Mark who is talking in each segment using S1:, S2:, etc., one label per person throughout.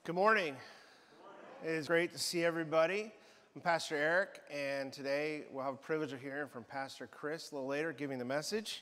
S1: Good morning. It is great to see everybody. I'm Pastor Eric, and today we'll have the privilege of hearing from Pastor Chris a little later, giving the message.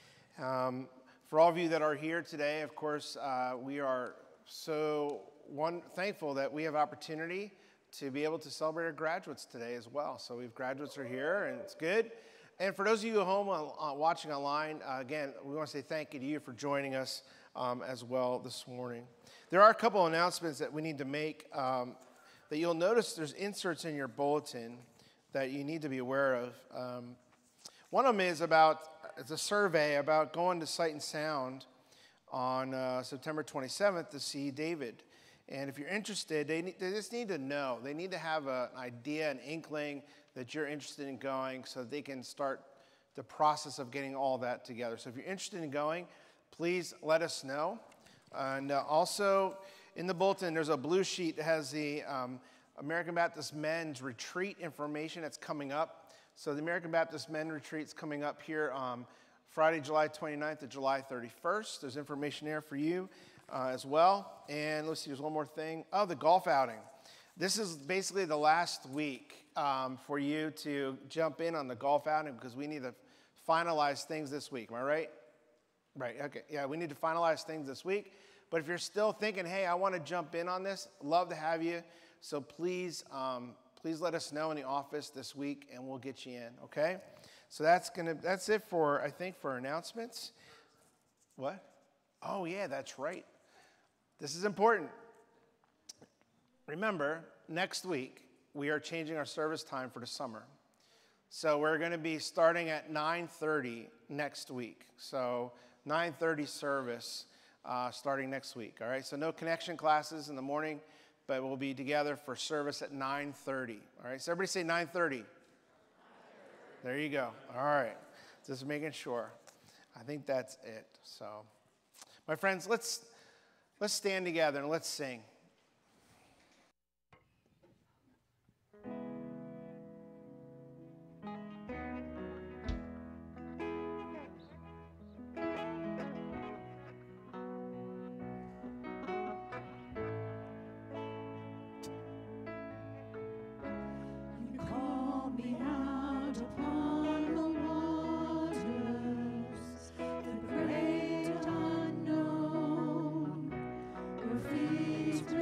S1: For all of you that are here today, of course, we are so thankful that we have opportunity to be able to celebrate our graduates today as well. So we've graduates are here, and it's good. And for those of you at home watching online, again, we want to say thank you to you for joining us as well this morning. There are a couple of announcements that we need to make that you'll notice there's inserts in your bulletin that you need to be aware of. One of them is it's a survey about going to Sight and Sound on September 27th to see David. And if you're interested, they just need to know. They need to have an idea, an inkling that you're interested in going so that they can start the process of getting all that together. So if you're interested in going, please let us know. And also in the bulletin, there's a blue sheet that has the American Baptist Men's Retreat information that's coming up. So the American Baptist Men Retreat's coming up here Friday, July 29th to July 31st. There's information there for you as well. And let's see, there's one more thing. Oh, the golf outing. This is basically the last week for you to jump in on the golf outing because we need to finalize things this week. Am I right? Right, okay. Yeah, we need to finalize things this week. But if you're still thinking, hey, I want to jump in on this, love to have you. So please let us know in the office this week, and we'll get you in, okay? So that's it for, I think, for announcements. What? Oh, yeah, that's right. This is important. Remember, next week, we are changing our service time for the summer. So we're going to be starting at 9:30 next week. So 9:30 service starting next week, all right? So no connection classes in the morning, but we'll be together for service at 9:30, all right? So everybody say 9:30. There you go. All right. Just making sure. I think that's it. So, my friends, let's stand together and let's sing.
S2: Feast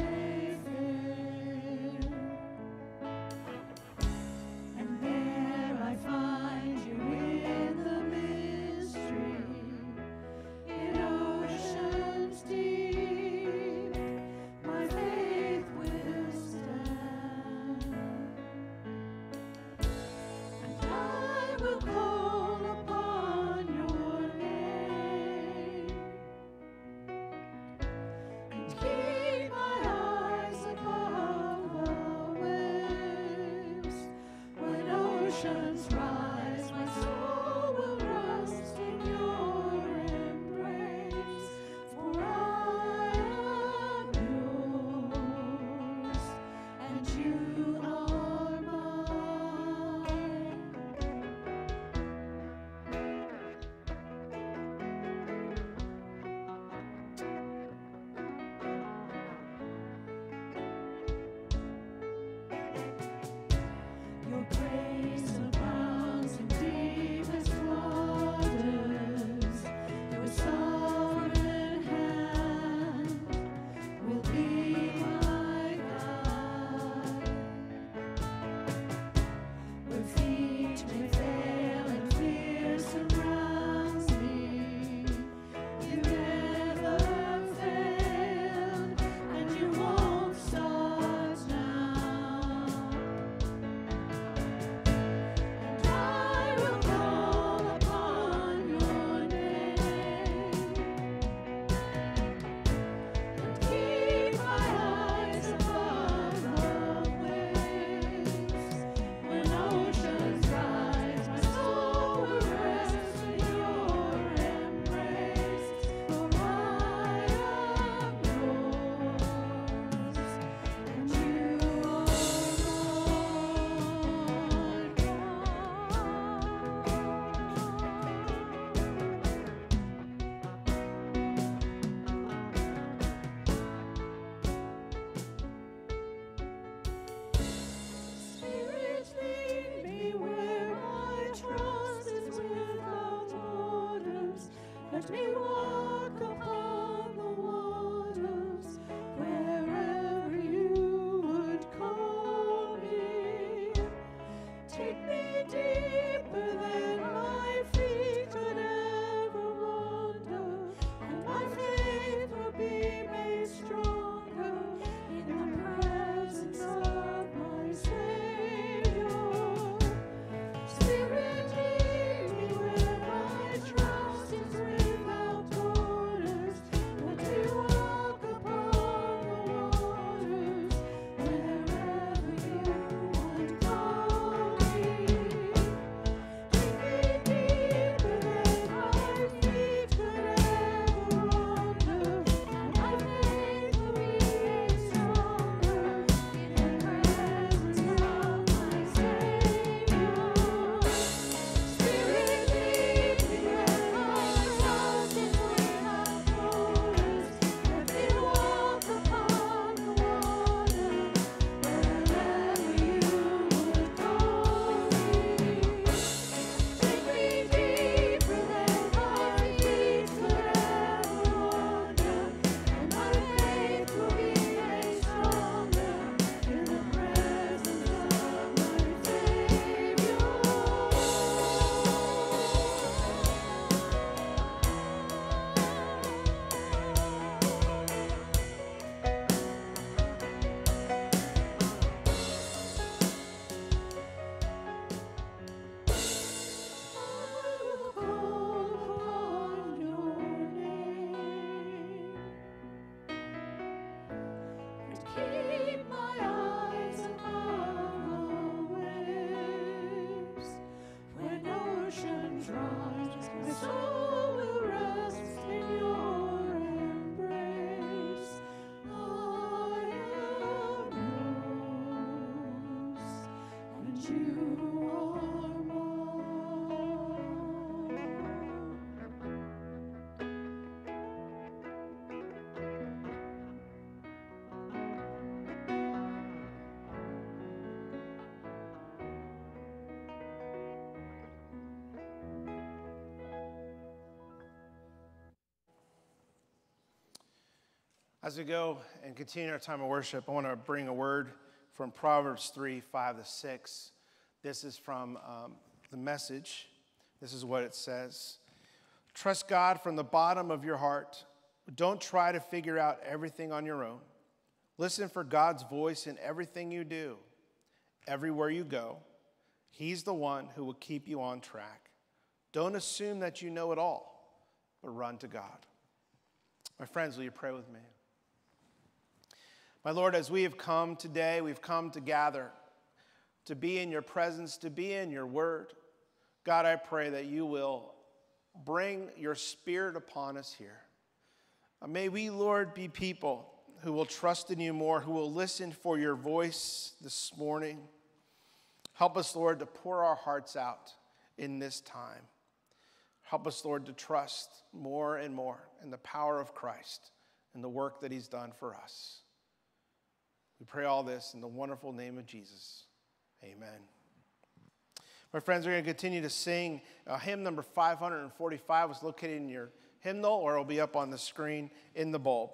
S2: keep my eyes above the waves. When ocean dries, my soul will rest in your embrace. I am yours, and you are mine.
S1: As we go and continue our time of worship, I want to bring a word from Proverbs 3, 5-6. This is from the Message. This is what it says. Trust God from the bottom of your heart. Don't try to figure out everything on your own. Listen for God's voice in everything you do. Everywhere you go, He's the one who will keep you on track. Don't assume that you know it all, but run to God. My friends, will you pray with me? My Lord, as we have come today, we've come to gather, to be in your presence, to be in your word. God, I pray that you will bring your spirit upon us here. May we, Lord, be people who will trust in you more, who will listen for your voice this morning. Help us, Lord, to pour our hearts out in this time. Help us, Lord, to trust more and more in the power of Christ and the work that he's done for us. We pray all this in the wonderful name of Jesus. Amen. My friends, we're going to continue to sing hymn number 545. It's located in your hymnal, or it'll be up on the screen in the bulb.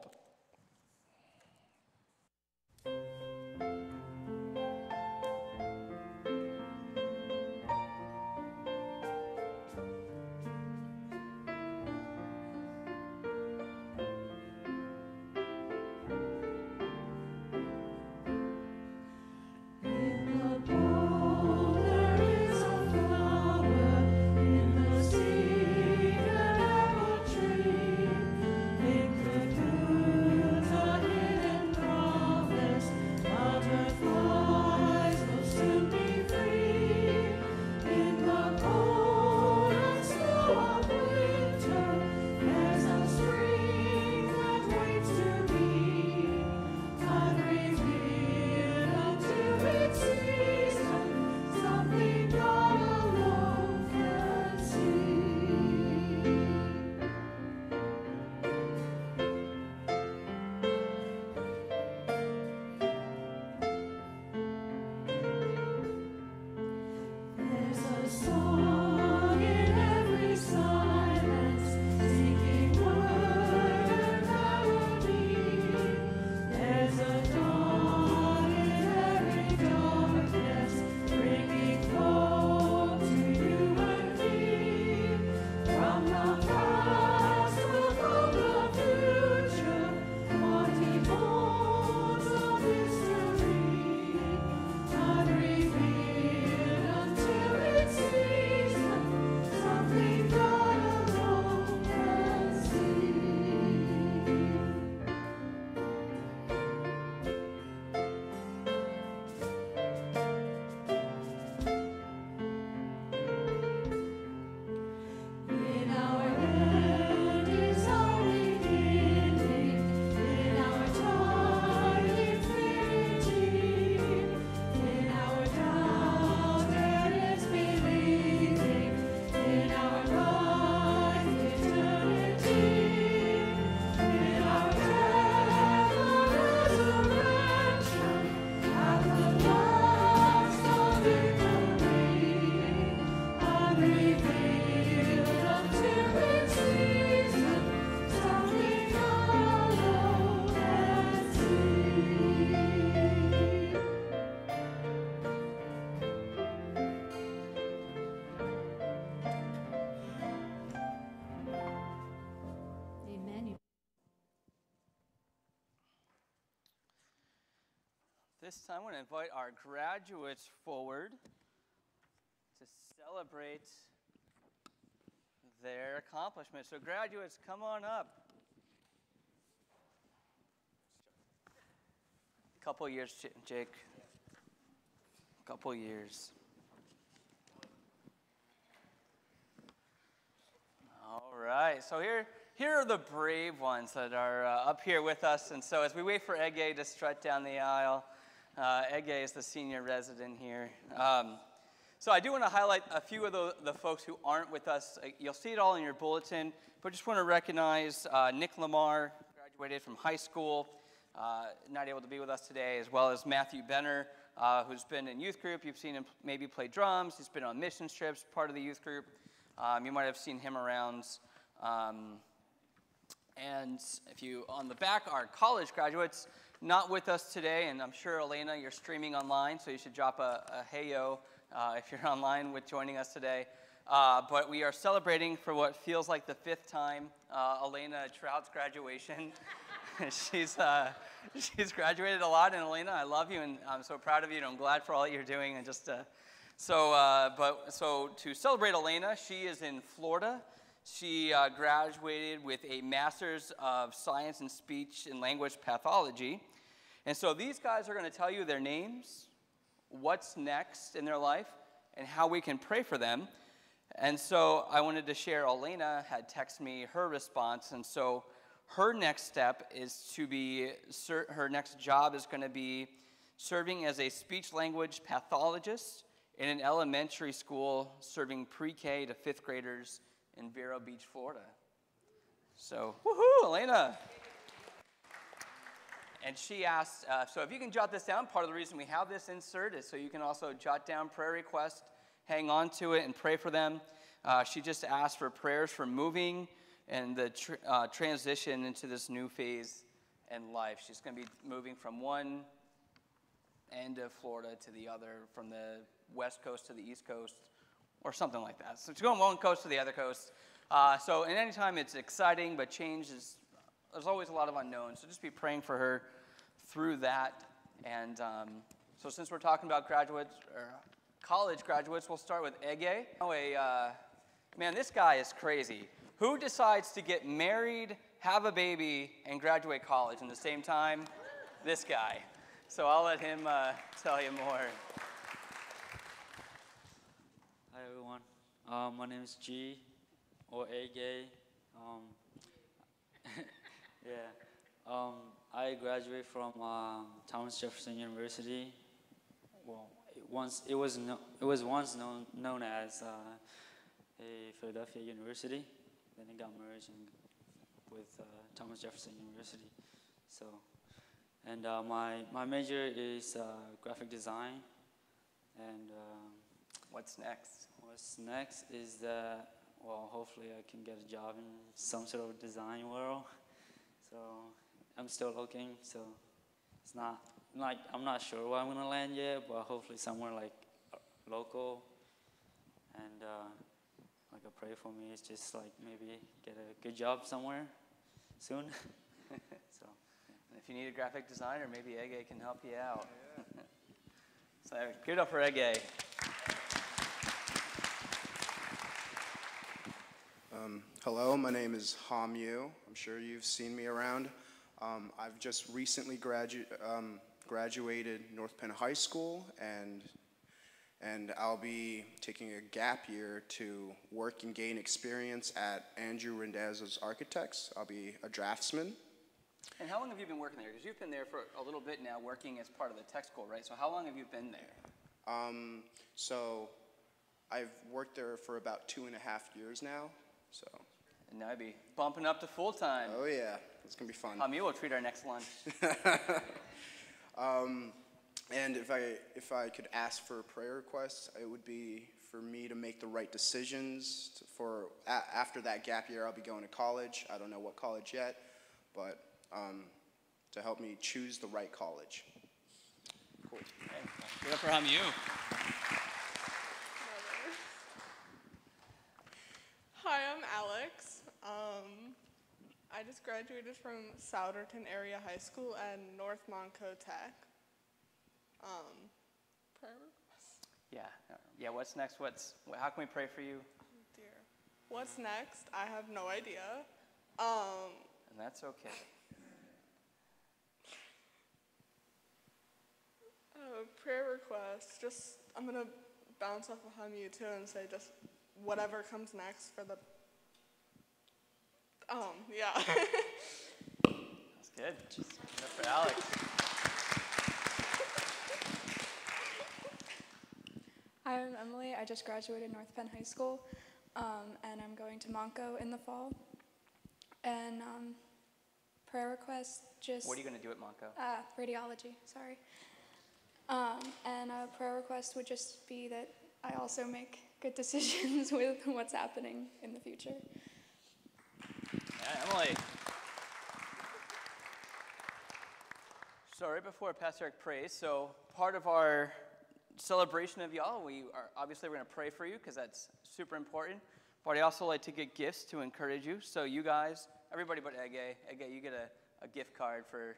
S3: This time, I want to invite our graduates forward to celebrate their accomplishments. So graduates, come on up. Couple years, Jake. Couple years. All right, so here are the brave ones that are up here with us. And so as we wait for Ege to strut down the aisle, Ege is the senior resident here. So I do want to highlight a few of the folks who aren't with us. You'll see it all in your bulletin, but just want to recognize Nick Lamar, graduated from high school, not able to be with us today, as well as Matthew Benner, who's been in youth group. You've seen him maybe play drums. He's been on mission trips, part of the youth group. You might have seen him around. And if you, on the back, are college graduates, not with us today, and I'm sure, Elena, you're streaming online, so you should drop a hey-yo if you're online with joining us today. But we are celebrating for what feels like the 5th time Elena Trout's graduation. She's graduated a lot, and Elena, I love you, and I'm so proud of you, and I'm glad for all that you're doing. And just so to celebrate Elena, she is in Florida. She graduated with a Master's of Science in Speech and Language Pathology. And so these guys are going to tell you their names, what's next in their life, and how we can pray for them. And so I wanted to share, Elena had texted me her response, and so her next step is to be, her next job is going to be serving as a speech-language pathologist in an elementary school serving pre-K to 5th graders in Vero Beach, Florida. So, woohoo, Elena. And she asked, so if you can jot this down, part of the reason we have this insert is so you can also jot down prayer requests, hang on to it, and pray for them. She just asked for prayers for moving and the transition into this new phase in life. She's going to be moving from one end of Florida to the other, from the west coast to the east coast, or something like that. So she's going one coast to the other coast. So and anytime it's exciting, but change is, there's always a lot of unknowns. So just be praying for her through that. And so since we're talking about graduates, or college graduates, we'll start with Ege. Man, this guy is crazy. Who decides to get married, have a baby, and graduate college in the same time? This guy. So I'll let him tell you more.
S4: Hi everyone. My name is G, or Ege. I graduated from Thomas Jefferson University. Well, it was once known as a Philadelphia University. Then it got merged with Thomas Jefferson University. So, and my major is graphic design. And
S3: what's next?
S4: What's next is that, well, hopefully I can get a job in some sort of design world. So I'm still looking. So it's not like I'm not sure where I'm gonna land yet, but hopefully somewhere like local. And like a prayer for me is just like maybe get a good job somewhere soon. So,
S3: and if you need a graphic designer, maybe Ege can help you out. Yeah. So give it up for Ege.
S5: Hello, my name is Ham Yu. I'm sure you've seen me around. I've just recently graduated North Penn High School, and I'll be taking a gap year to work and gain experience at Andrew Rendez's Architects. I'll be a draftsman.
S3: And how long have you been working there? Because you've been there for a little bit now, working as part of the tech school, right? So how long have you been there?
S5: So I've worked there for about 2.5 years now. So.
S3: And now I'd be bumping up to full time.
S5: Oh yeah, it's gonna be fun.
S3: You will treat our next lunch.
S5: And if I could ask for prayer requests, it would be for me to make the right decisions. After that gap year, I'll be going to college. I don't know what college yet, but to help me choose the right college. Cool.
S3: Okay. Good for Hamu.
S6: Hi, I'm Alex. I just graduated from Souderton Area High School and North Monco Tech. Prayer requests?
S3: Yeah. What's next? How can we pray for you?
S6: Dear. What's next? I have no idea.
S3: And that's okay.
S6: a prayer request. I'm going to bounce off of you too and say just whatever comes next for the, yeah.
S3: That's good. Just for Alex.
S7: Hi, I'm Emily. I just graduated North Penn High School, and I'm going to Monco in the fall. And prayer request, just...
S3: What are you going to do at Monco?
S7: Radiology, sorry. And a prayer request would just be that I also make good decisions with what's happening in the future.
S3: Yeah, Emily. So right before Pastor Eric prays, so part of our celebration of y'all, we're going to pray for you because that's super important. But I also like to get gifts to encourage you. So you guys, everybody but Ege, you get a gift card for,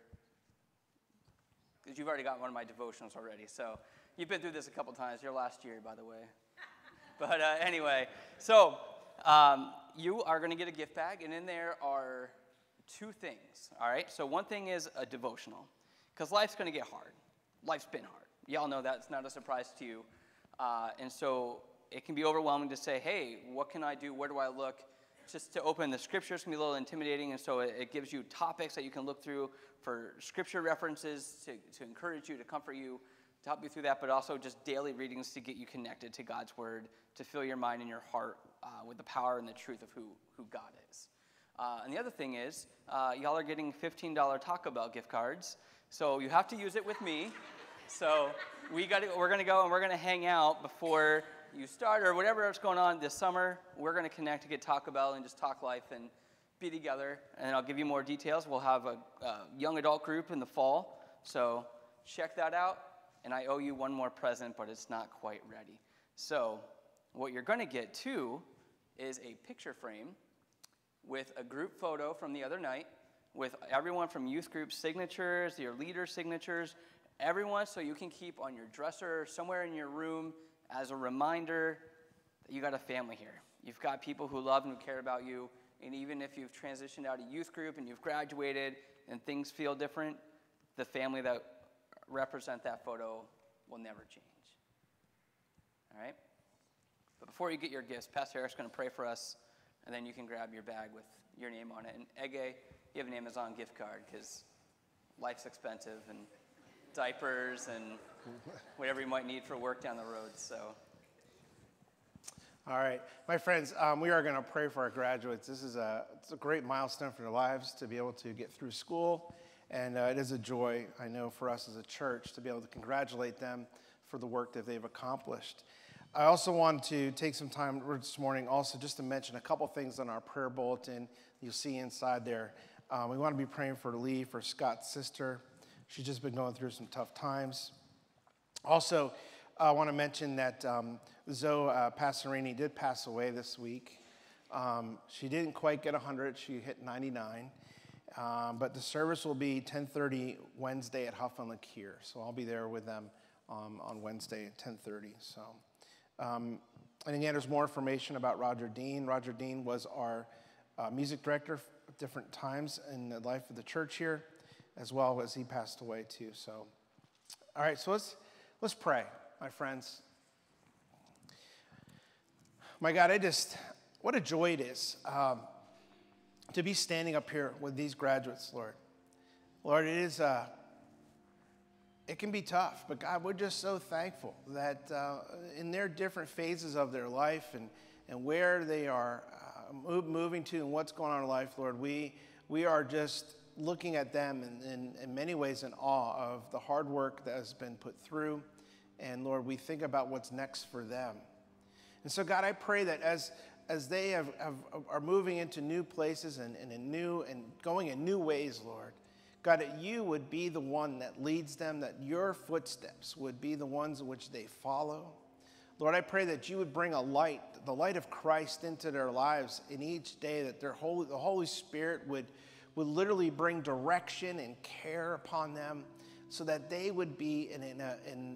S3: because you've already got one of my devotionals already. So you've been through this a couple times. Your last year, by the way. But anyway, so you are going to get a gift bag, and in there are two things, all right? So one thing is a devotional, because life's going to get hard. Life's been hard. Y'all know that. It's not a surprise to you. And so it can be overwhelming to say, hey, what can I do? Where do I look? Just to open the scriptures can be a little intimidating, and so it gives you topics that you can look through for scripture references to encourage you, to comfort you, to help you through that, but also just daily readings to get you connected to God's word, to fill your mind and your heart with the power and the truth of who God is. And the other thing is, y'all are getting $15 Taco Bell gift cards, so you have to use it with me. So we're going to go and we're going to hang out before you start or whatever else going on this summer. We're going to connect to get Taco Bell and just talk life and be together. And I'll give you more details. We'll have a young adult group in the fall. So check that out. And I owe you one more present, but it's not quite ready. So what you're going to get, too, is a picture frame with a group photo from the other night with everyone from youth group signatures, your leader signatures, everyone, so you can keep on your dresser, somewhere in your room, as a reminder that you got a family here. You've got people who love and who care about you, and even if you've transitioned out of youth group and you've graduated and things feel different, the family that represent that photo will never change. All right? But before you get your gifts, Pastor Eric's going to pray for us, and then you can grab your bag with your name on it. And Ege, you have an Amazon gift card because life's expensive, and diapers and whatever you might need for work down the road. So,
S1: all right, my friends, we are going to pray for our graduates. It's a great milestone for their lives to be able to get through school, and it is a joy, I know, for us as a church to be able to congratulate them for the work that they've accomplished. I also want to take some time this morning also just to mention a couple things on our prayer bulletin you'll see inside there. We want to be praying for Lee, for Scott's sister. She's just been going through some tough times. Also, I want to mention that Zoe Passerini did pass away this week. She didn't quite get 100. She hit 99. But the service will be 10:30 Wednesday at Huff and Lakier. So I'll be there with them on Wednesday at 10:30. So, and again, there's more information about Roger Dean. Roger Dean was our music director at different times in the life of the church here, as well as he passed away too. So, all right, so let's pray, my friends. My God, what a joy it is to be standing up here with these graduates, Lord. Lord, it can be tough, but God, we're just so thankful that in their different phases of their life and where they are moving to and what's going on in life, Lord, we are just looking at them in many ways in awe of the hard work that has been put through. And Lord, we think about what's next for them. And so God, I pray that as they are moving into new places and going in new ways, Lord, God, that you would be the one that leads them, that your footsteps would be the ones in which they follow. Lord, I pray that you would bring the light of Christ into their lives in each day, that the Holy Spirit would literally bring direction and care upon them so that they would be in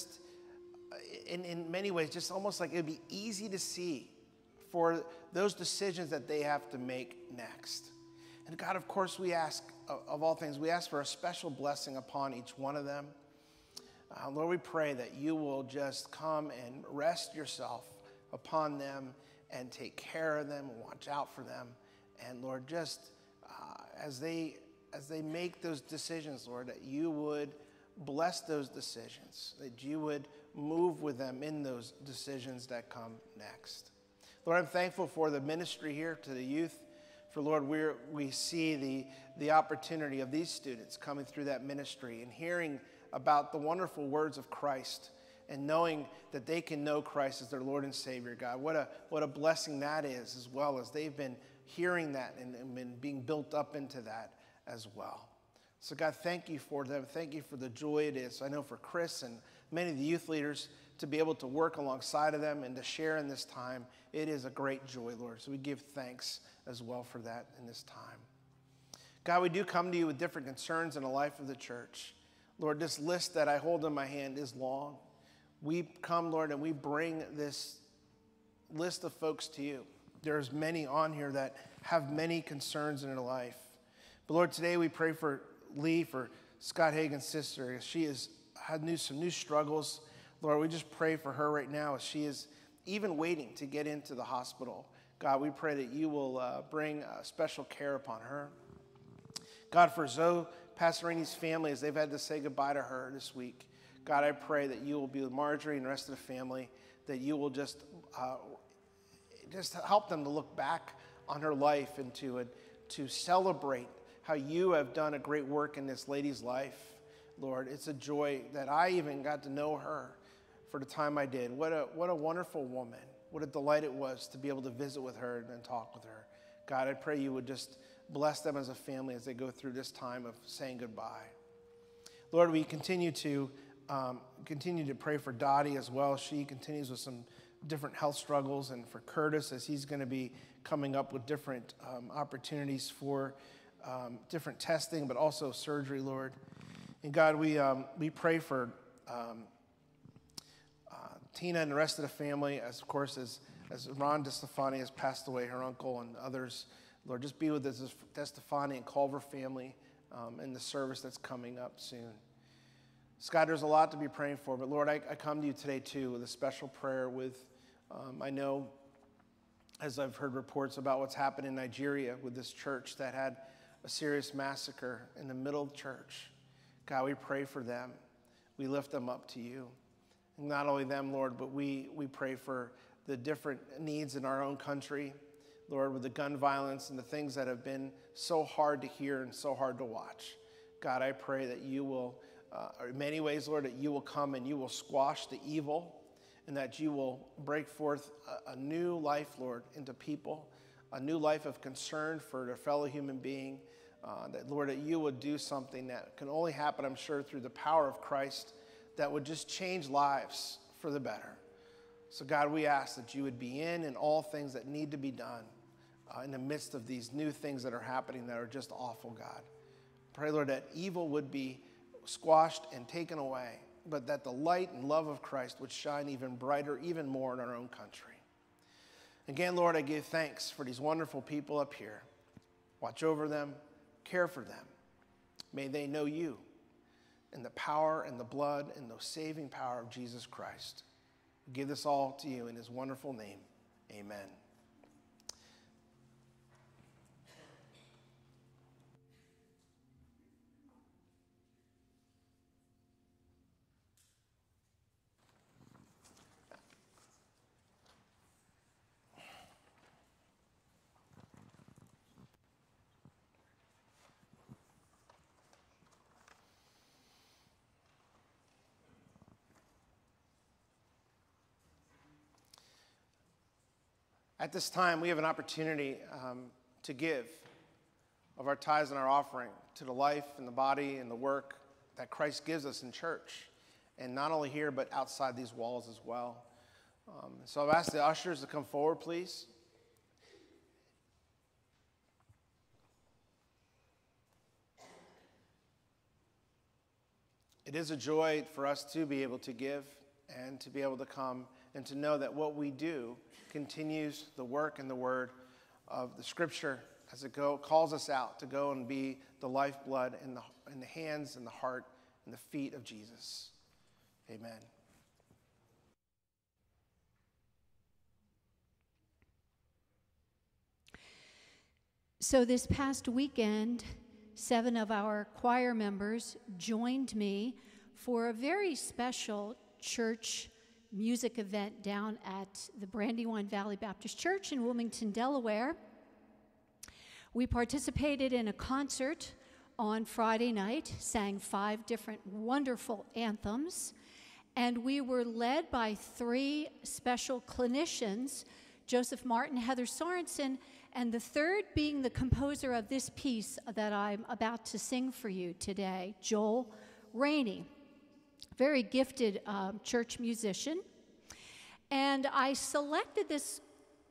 S1: many ways, just almost like it would be easy to see for those decisions that they have to make next. And God, of course, we ask, of all things, we ask for a special blessing upon each one of them. Lord, we pray that you will just come and rest yourself upon them and take care of them and watch out for them. And Lord, just as they make those decisions, Lord, that you would bless those decisions, that you would move with them in those decisions that come next. Lord, I'm thankful for the ministry here to the youth. For Lord, we see the opportunity of these students coming through that ministry and hearing about the wonderful words of Christ and knowing that they can know Christ as their Lord and Savior, God. What a blessing that is, as well as they've been hearing that and been being built up into that as well. So God, thank you for them. Thank you for the joy it is. I know for Chris and many of the youth leaders to be able to work alongside of them and to share in this time, it is a great joy, Lord. So we give thanks as well for that in this time. God, we do come to you with different concerns in the life of the church. Lord, this list that I hold in my hand is long. We come, Lord, and we bring this list of folks to you. There's many on here that have many concerns in their life. But Lord, today we pray for Lee, for Scott Hagen's sister. She has had some new struggles. Lord, we just pray for her right now as she is even waiting to get into the hospital. God, we pray that you will bring special care upon her. God, for Zoe Pastorini's family, as they've had to say goodbye to her this week, God, I pray that you will be with Marjorie and the rest of the family, that you will just help them to look back on her life and to celebrate how you have done a great work in this lady's life. Lord, it's a joy that I even got to know her for the time I did. What a wonderful woman. What a delight it was to be able to visit with her and talk with her. God, I pray you would just bless them as a family as they go through this time of saying goodbye. Lord, we continue to pray for Dottie as well. She continues with some different health struggles, and for Curtis as he's going to be coming up with different opportunities for different testing, but also surgery, Lord. And God, we pray for Tina and the rest of the family, as Ron DeStefani has passed away, her uncle and others. Lord, just be with the DeStefani and Culver family in the service that's coming up soon. Scott, there's a lot to be praying for, but Lord, I come to you today too with a special prayer with, I know, as I've heard reports about what's happened in Nigeria with this church that had a serious massacre in the middle of the church. God, we pray for them. We lift them up to you. And not only them, Lord, but we pray for the different needs in our own country, Lord, with the gun violence and the things that have been so hard to hear and so hard to watch. God, I pray that you will, in many ways, Lord, that you will come and you will squash the evil and that you will break forth a new life, Lord, into people, a new life of concern for their fellow human being, that, Lord, that you would do something that can only happen, I'm sure, through the power of Christ that would just change lives for the better. So, God, we ask that you would be in all things that need to be done in the midst of these new things that are happening that are just awful, God. Pray, Lord, that evil would be squashed and taken away, but that the light and love of Christ would shine even brighter, even more in our own country. Again, Lord, I give thanks for these wonderful people up here. Watch over them, care for them. May they know you and the power and the blood and the saving power of Jesus Christ. We give this all to you in his wonderful name. Amen. At this time, we have an opportunity to give of our tithes and our offering to the life and the body and the work that Christ gives us in church, and not only here, but outside these walls as well. So I've asked the ushers to come forward, please. It is a joy for us to be able to give and to be able to come and to know that what we do continues the work and the word of the Scripture as it calls us out to go and be the lifeblood in the hands and the heart and the feet of Jesus. Amen.
S8: So this past weekend, 7 of our choir members joined me for a very special church music event down at the Brandywine Valley Baptist Church in Wilmington, Delaware. We participated in a concert on Friday night, sang 5 different wonderful anthems, and we were led by 3 special clinicians, Joseph Martin, Heather Sorensen, and the third being the composer of this piece that I'm about to sing for you today, Joel Rainey. Very gifted church musician. And I selected this,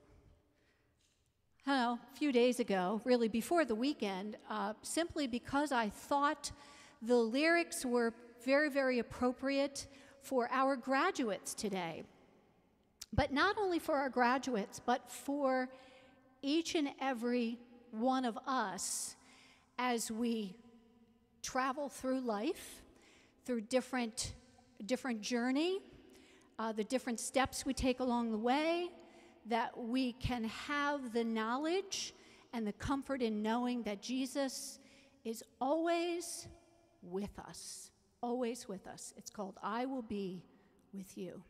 S8: a few days ago, really before the weekend, simply because I thought the lyrics were very, very appropriate for our graduates today. But not only for our graduates, but for each and every one of us as we travel through life, through different journey, the different steps we take along the way, that we can have the knowledge and the comfort in knowing that Jesus is always with us, always with us. It's called I Will Be With You.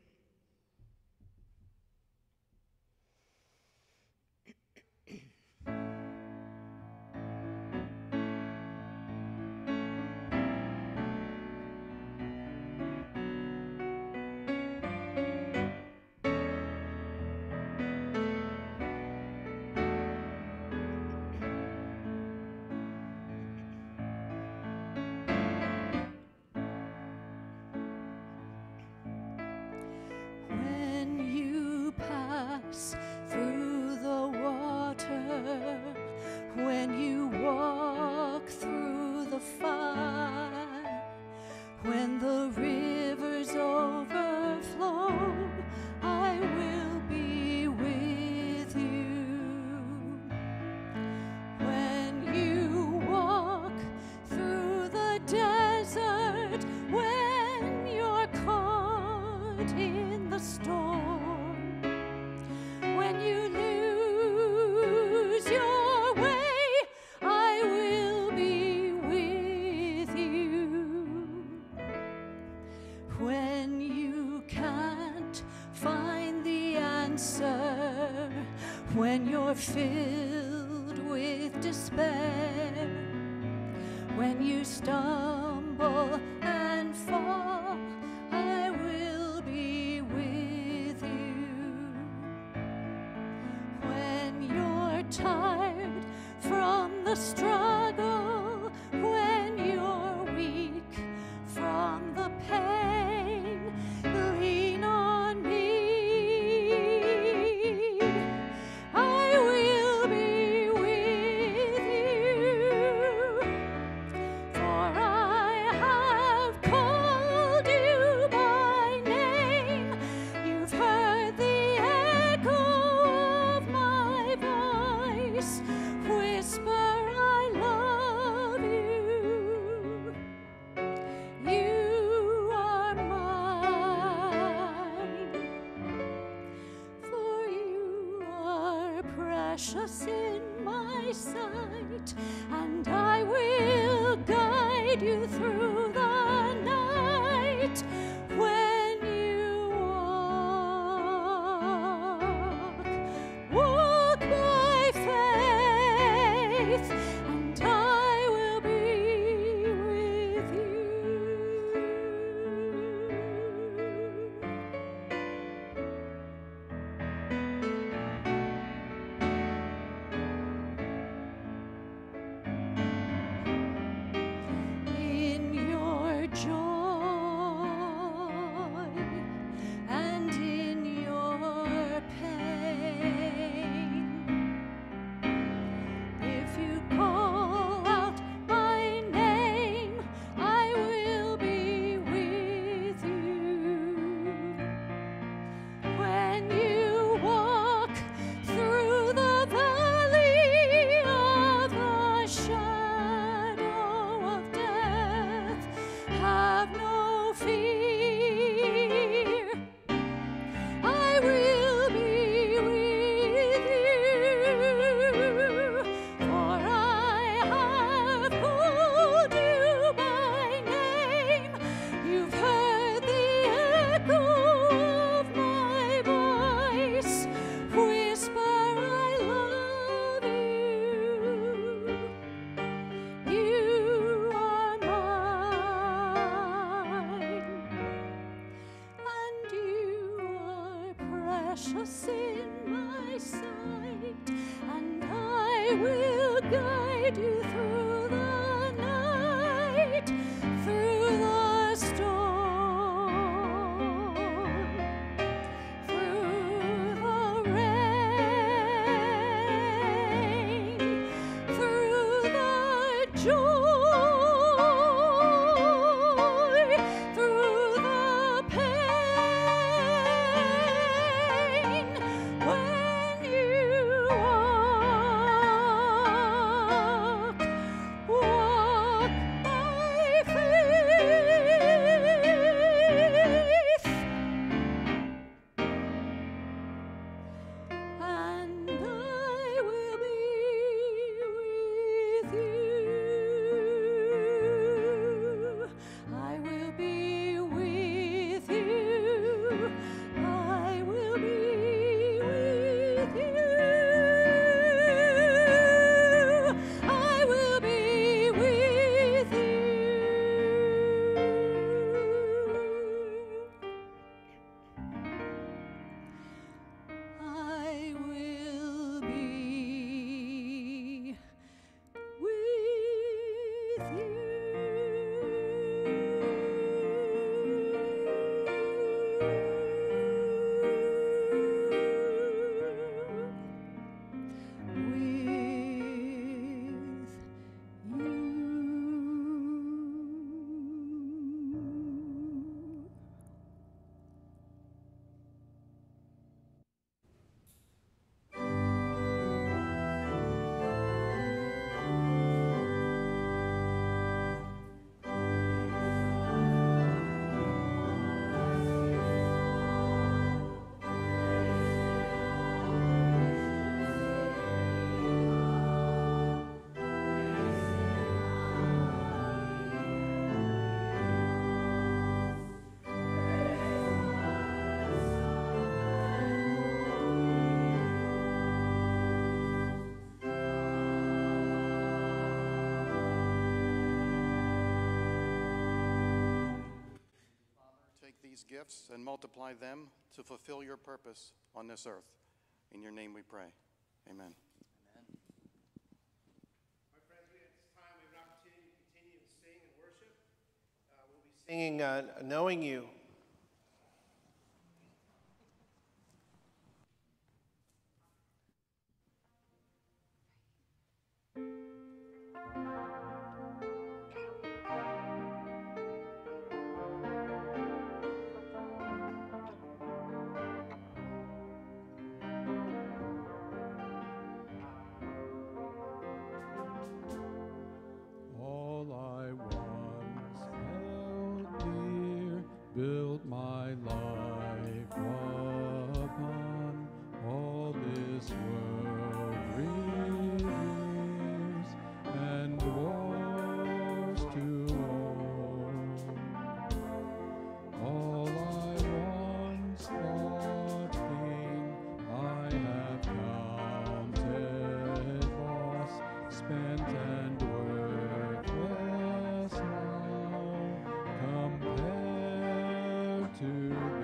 S8: Through the water, when you walk through the fire, when the rivers overflow, I will be with you. When you walk through the desert, when you're caught in the storm, when you lose your way, I will be with you. When you can't find the answer, when you're filled with despair, when you stumble and fall, I will be with you. When you're tired from the struggle, when you're weak from the pain, lean on me. I will be with you, for I have called you by name. You've heard the echo of my voice whisper, I love you. You are mine, for you are precious in my sight, and I will guide you through the night. When you walk by faith, and I will be with you. In your joy and in your pain, if you call out my name, I will be with you. When you walk through the valley of the shadow of death, have no fear.
S2: precious in my sight, and I will guide you through the night, through the storm, through the rain, through the joy.
S9: These gifts and multiply them to fulfill your purpose on this earth. In your name we pray. Amen.
S3: Amen.
S1: My friends, at this time we have an opportunity to continue to sing and worship. We'll be singing Knowing You.
S10: Built my life upon all this world reveals and wars to all I once thought gain, I have counted loss, spent and worthless now, compared to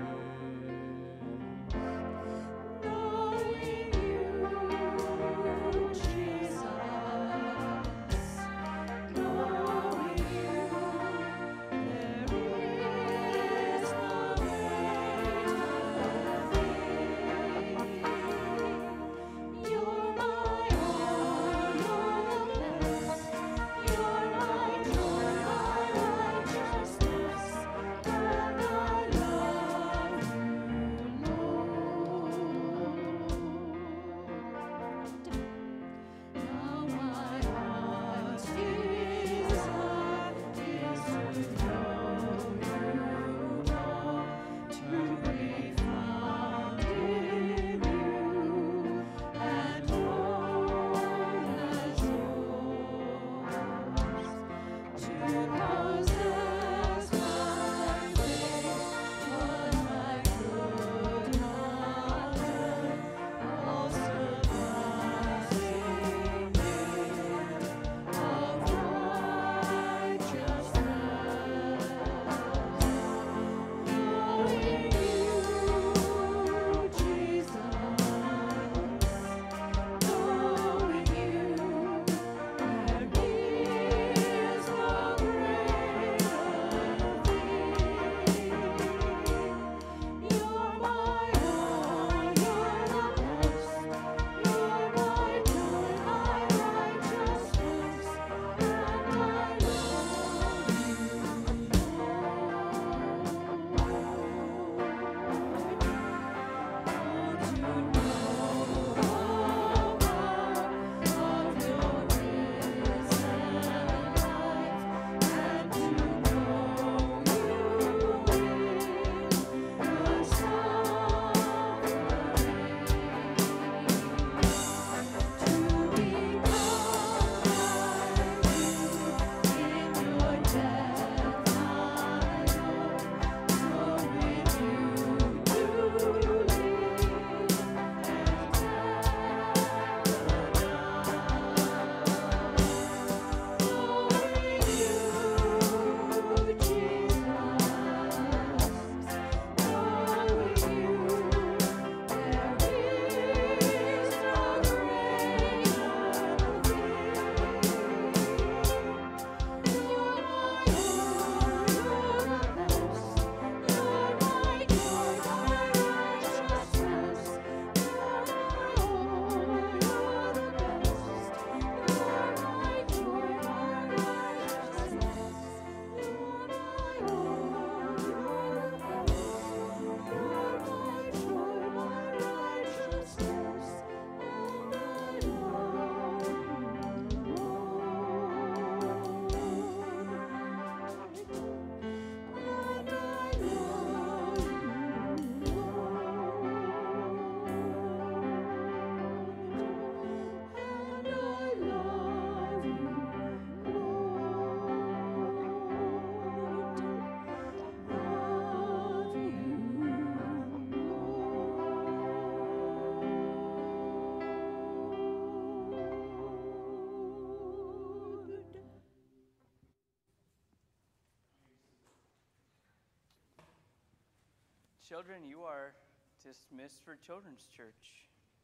S3: Children, you are dismissed for Children's Church.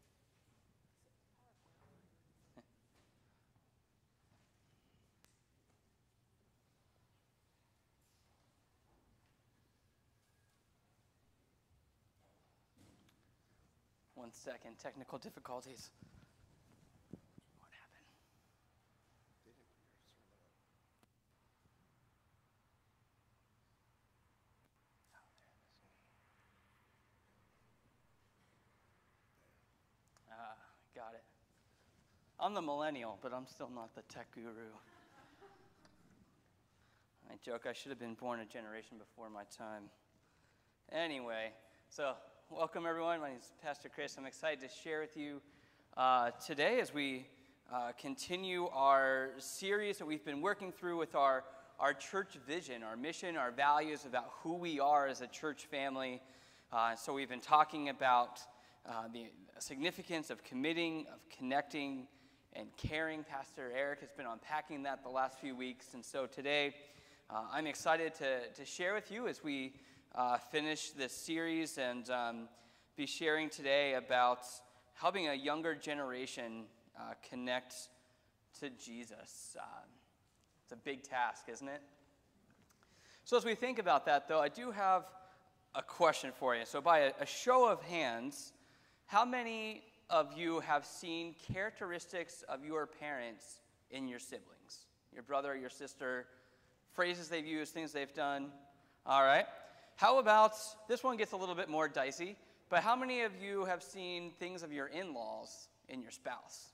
S3: One second, technical difficulties. What happened? Got it. I'm the millennial, but I'm still not the tech guru. I joke I should have been born a generation before my time. Anyway, so welcome everyone. My name is Pastor Chris. I'm excited to share with you today as we continue our series that we've been working through with our church vision, our mission, our values about who we are as a church family. So we've been talking about the significance of committing, of connecting, and caring. Pastor Eric has been unpacking that the last few weeks. And so today, I'm excited to share with you as we finish this series and be sharing today about helping a younger generation connect to Jesus. It's a big task, isn't it? So as we think about that, though, I do have a question for you. So by a show of hands, how many of you have seen characteristics of your parents in your siblings? Your brother or your sister, phrases they've used, things they've done? All right. How about, this one gets a little bit more dicey, but how many of you have seen things of your in-laws in your spouse?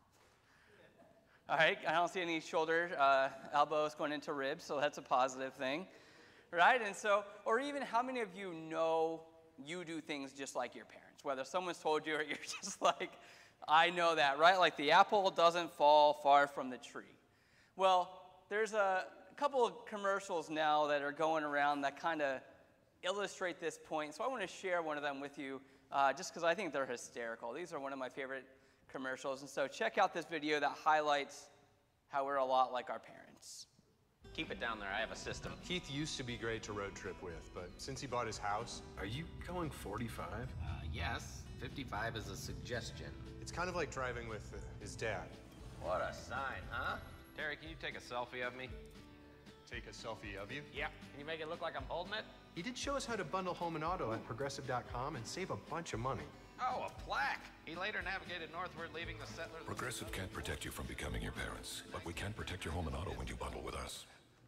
S3: All right, I don't see any shoulder elbows going into ribs, so that's a positive thing, right? And so, or even how many of you know you do things just like your parents? Whether someone's told you or you're just like, I know that, right? Like the apple doesn't fall far from the tree. Well, there's a couple of commercials now that are going around that kind of illustrate this point. So I want to share one of them with you just because I think they're hysterical. These are one of my favorite commercials. And so check out this video that highlights how we're a lot like our parents.
S11: Keep it down there, I have a system.
S12: Keith used to be great to road trip with, but since he bought his house...
S13: Are you going 45?
S11: Yes, 55 is a suggestion.
S12: It's kind of like driving with his dad.
S11: What a sign, huh? Terry, can you take a selfie of me?
S12: Take a selfie of you?
S11: Yeah. Can you make it look like I'm holding it?
S12: He did show us how to bundle home and auto at Progressive.com and save a bunch of money.
S11: Oh, a plaque. He later navigated northward, leaving the settlers...
S13: Progressive can't protect you from becoming your parents, but we can protect your home and auto when you bundle with us.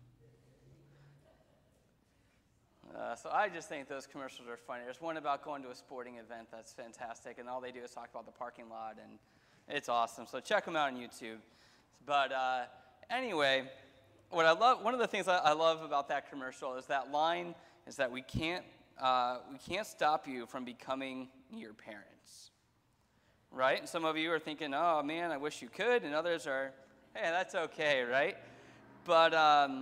S3: So I just think those commercials are funny. There's one about going to a sporting event that's fantastic, and all they do is talk about the parking lot, and it's awesome. So check them out on YouTube. But anyway, what I love, one of the things I love about that commercial is that line is that we can't stop you from becoming your parents, right? And some of you are thinking, oh man, I wish you could, and others are, hey, that's okay, right? But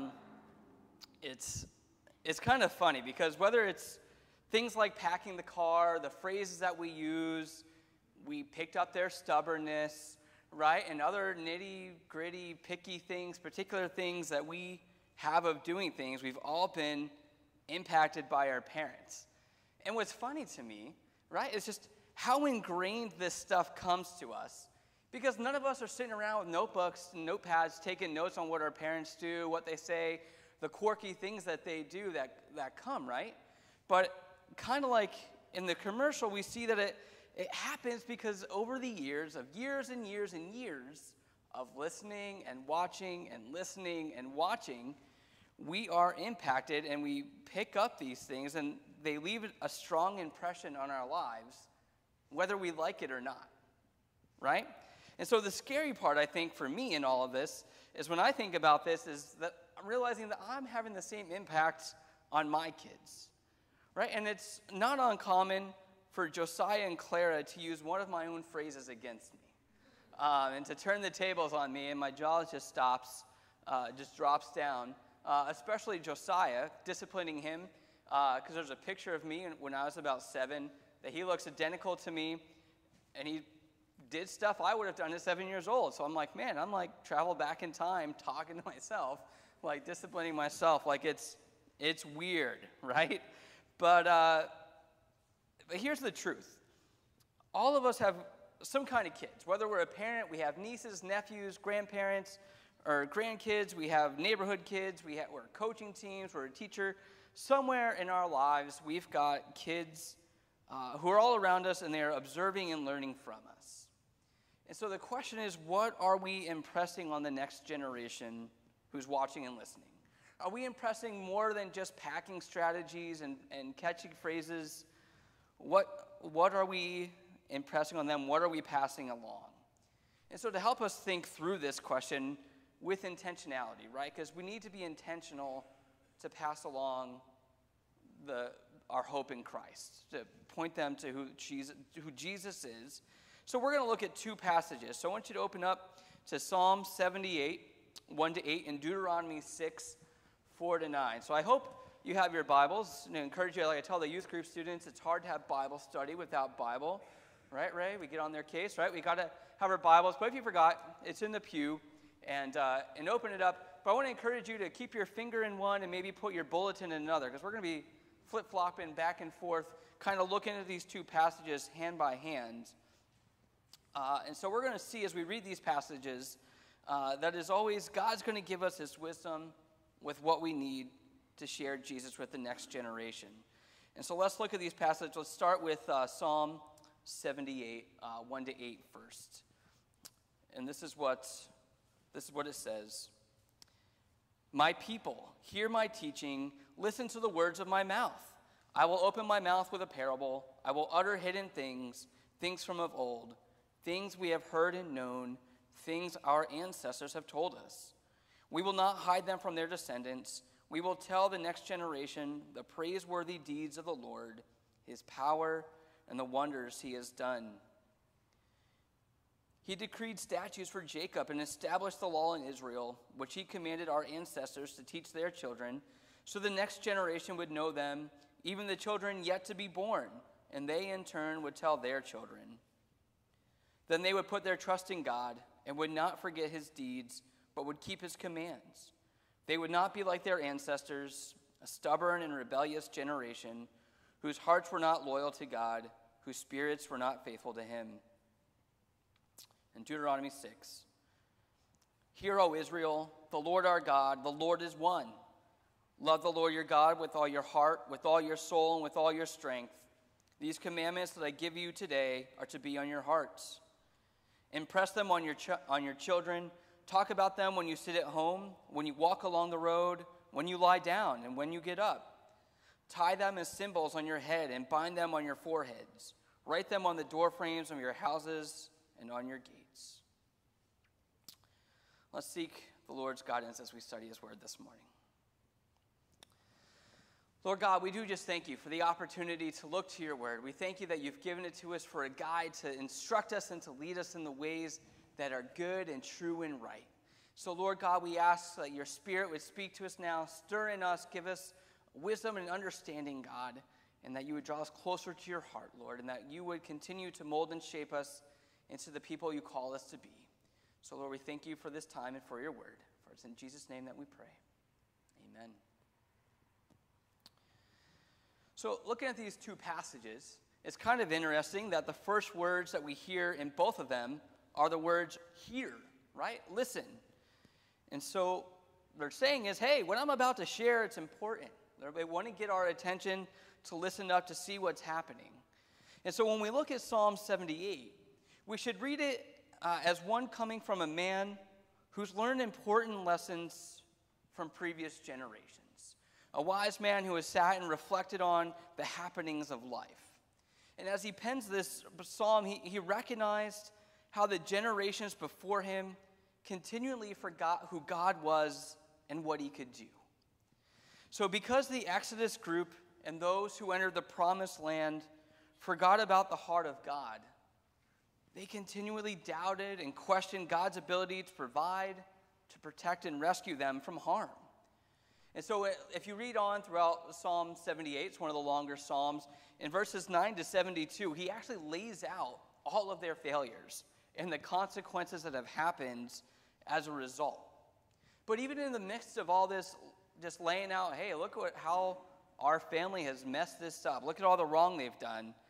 S3: it's kind of funny because whether it's things like packing the car, the phrases that we use, we picked up their stubbornness, right? And other nitty-gritty, picky things, particular things that we have of doing things, we've all been impacted by our parents. And what's funny to me, right, is just how ingrained this stuff comes to us. Because none of us are sitting around with notebooks and notepads taking notes on what our parents do, what they say, the quirky things that they do that come, right? But kind of like in the commercial, we see that it happens because over the years of years and years and years of listening and watching and listening and watching, we are impacted and we pick up these things and they leave a strong impression on our lives, whether we like it or not, right? And so the scary part, I think, for me in all of this is when I think about this is that I'm realizing that I'm having the same impact on my kids, right? And it's not uncommon for Josiah and Clara to use one of my own phrases against me and to turn the tables on me, and my jaw just stops, just drops down, especially Josiah, disciplining him because there's a picture of me when I was about 7 that he looks identical to me, and he did stuff I would have done at 7 years old. So I'm like, man, I'm like travel back in time talking to myself, like disciplining myself. Like it's weird, right? But But here's the truth. All of us have some kind of kids. Whether we're a parent, we have nieces, nephews, grandparents, or grandkids. We have neighborhood kids. We're coaching teams. We're a teacher. Somewhere in our lives, we've got kids who are all around us, and they are observing and learning from us. And so the question is, what are we impressing on the next generation who's watching and listening? Are we impressing more than just packing strategies and catchy phrases? What are we impressing on them? What are we passing along? And so to help us think through this question with intentionality, right? Because we need to be intentional to pass along our hope in Christ, to point them to who Jesus is. So we're going to look at two passages. So I want you to open up to Psalm 78, 1-8, and Deuteronomy 6, 4-9. So I hope you have your Bibles. And I encourage you, like I tell the youth group students, it's hard to have Bible study without Bible. Right, Ray? We get on their case, right? We got to have our Bibles. But if you forgot, it's in the pew, and open it up. But I want to encourage you to keep your finger in one and maybe put your bulletin in another, because we're going to be flip-flopping back and forth, kind of looking at these two passages hand by hand. And so we're going to see as we read these passages that as always, God's going to give us his wisdom with what we need to share Jesus with the next generation. And so let's look at these passages. Let's start with Psalm 78, 1-8 first. And this is what it says. My people, hear my teaching, listen to the words of my mouth. I will open my mouth with a parable. I will utter hidden things, things from of old, things we have heard and known, things our ancestors have told us. We will not hide them from their descendants. We will tell the next generation the praiseworthy deeds of the Lord, his power, and the wonders he has done. He decreed statutes for Jacob and established the law in Israel, which he commanded our ancestors to teach their children, so the next generation would know them, even the children yet to be born, and they in turn would tell their children. Then they would put their trust in God and would not forget his deeds, but would keep his commands. They would not be like their ancestors, a stubborn and rebellious generation, whose hearts were not loyal to God, whose spirits were not faithful to him. In Deuteronomy 6, hear, O Israel, the Lord our God, the Lord is one. Love the Lord your God with all your heart, with all your soul, and with all your strength. These commandments that I give you today are to be on your hearts. Impress them on your children. Talk about them when you sit at home, when you walk along the road, when you lie down, and when you get up. Tie them as symbols on your head and bind them on your foreheads. Write them on the doorframes of your houses and on your gates. Let's seek the Lord's guidance as we study his word this morning. Lord God, we do just thank you for the opportunity to look to your word. We thank you that you've given it to us for a guide to instruct us and to lead us in the ways that are good and true and right. So, Lord God, we ask that your spirit would speak to us now, stir in us, give us wisdom and understanding, God, and that you would draw us closer to your heart, Lord, and that you would continue to mold and shape us into the people you call us to be. So, Lord, we thank you for this time and for your word. For it's in Jesus' name that we pray. Amen. So, looking at these two passages, it's kind of interesting that the first words that we hear in both of them are the words hear, right? Listen. And so they're saying is, hey, what I'm about to share, it's important. They want to get our attention to listen up to see what's happening. And so when we look at Psalm 78, we should read it as one coming from a man who's learned important lessons from previous generations. A wise man who has sat and reflected on the happenings of life. And as he pens this psalm, he recognized how the generations before him continually forgot who God was and what he could do. So because the Exodus group and those who entered the promised land forgot about the heart of God, they continually doubted and questioned God's ability to provide, to protect, and rescue them from harm. And so if you read on throughout Psalm 78, it's one of the longer Psalms, in verses 9 to 72, he actually lays out all of their failures and the consequences that have happened as a result. But even in the midst of all this, just laying out, hey, look at how our family has messed this up. Look at all the wrong they've done.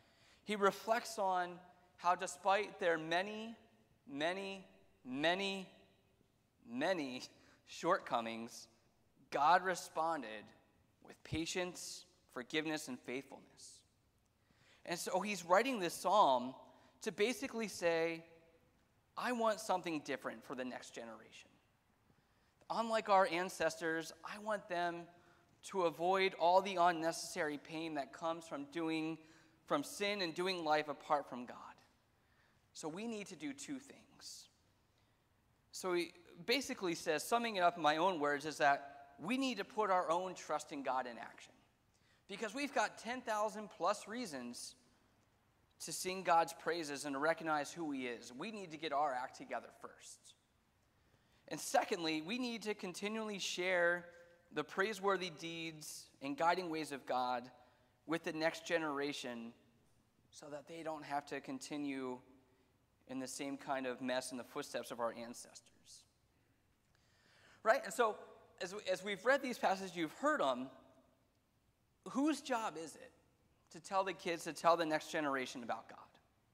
S3: He reflects on how despite their many, many, many, many shortcomings, God responded with patience, forgiveness, and faithfulness. And so he's writing this psalm to basically say, I want something different for the next generation. Unlike our ancestors, I want them to avoid all the unnecessary pain that comes from sin and doing life apart from God. So we need to do two things. So he basically says, summing it up in my own words, is that we need to put our own trust in God in action. Because we've got 10,000 plus reasons to sing God's praises and to recognize who he is. We need to get our act together first. And secondly, we need to continually share the praiseworthy deeds and guiding ways of God with the next generation so that they don't have to continue in the same kind of mess in the footsteps of our ancestors. Right? And so, as we've read these passages, you've heard them, whose job is it to tell the kids, to tell the next generation about God?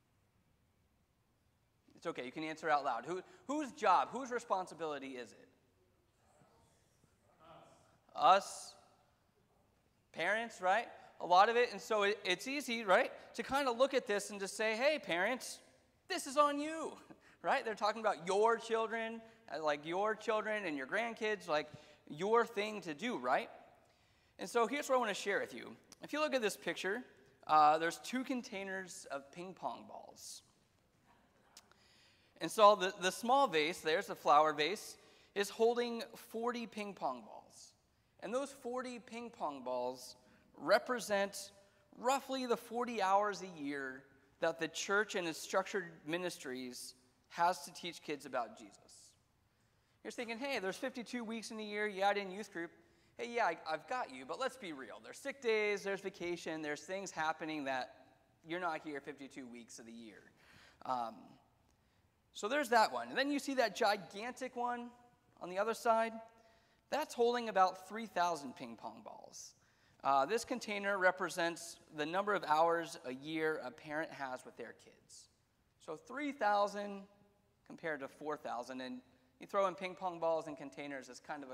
S3: It's okay, you can answer out loud. Whose job, whose responsibility is it? Us. Parents, right? A lot of it. And so it's easy, right, to kind of look at this and to say, hey, parents, this is on you, right? They're talking about your children, like your children and your grandkids, like your thing to do, right? And so here's what I want to share with you. If you look at this picture, there's 2 containers of ping pong balls. And so the small vase, there's the flower vase, is holding 40 ping pong balls. And those 40 ping pong balls represent roughly the 40 hours a year that the church and its structured ministries has to teach kids about Jesus. You're thinking, hey, there's 52 weeks in a year, you add in youth group. Hey, yeah, I've got you, but let's be real. There's sick days, there's vacation, there's things happening that you're not here 52 weeks of the year. So there's that one. And then you see that gigantic one on the other side. That's holding about 3,000 ping pong balls. This container represents the number of hours a year a parent has with their kids. So 3,000 compared to 4,000. And you throw in ping pong balls in containers, it's kind of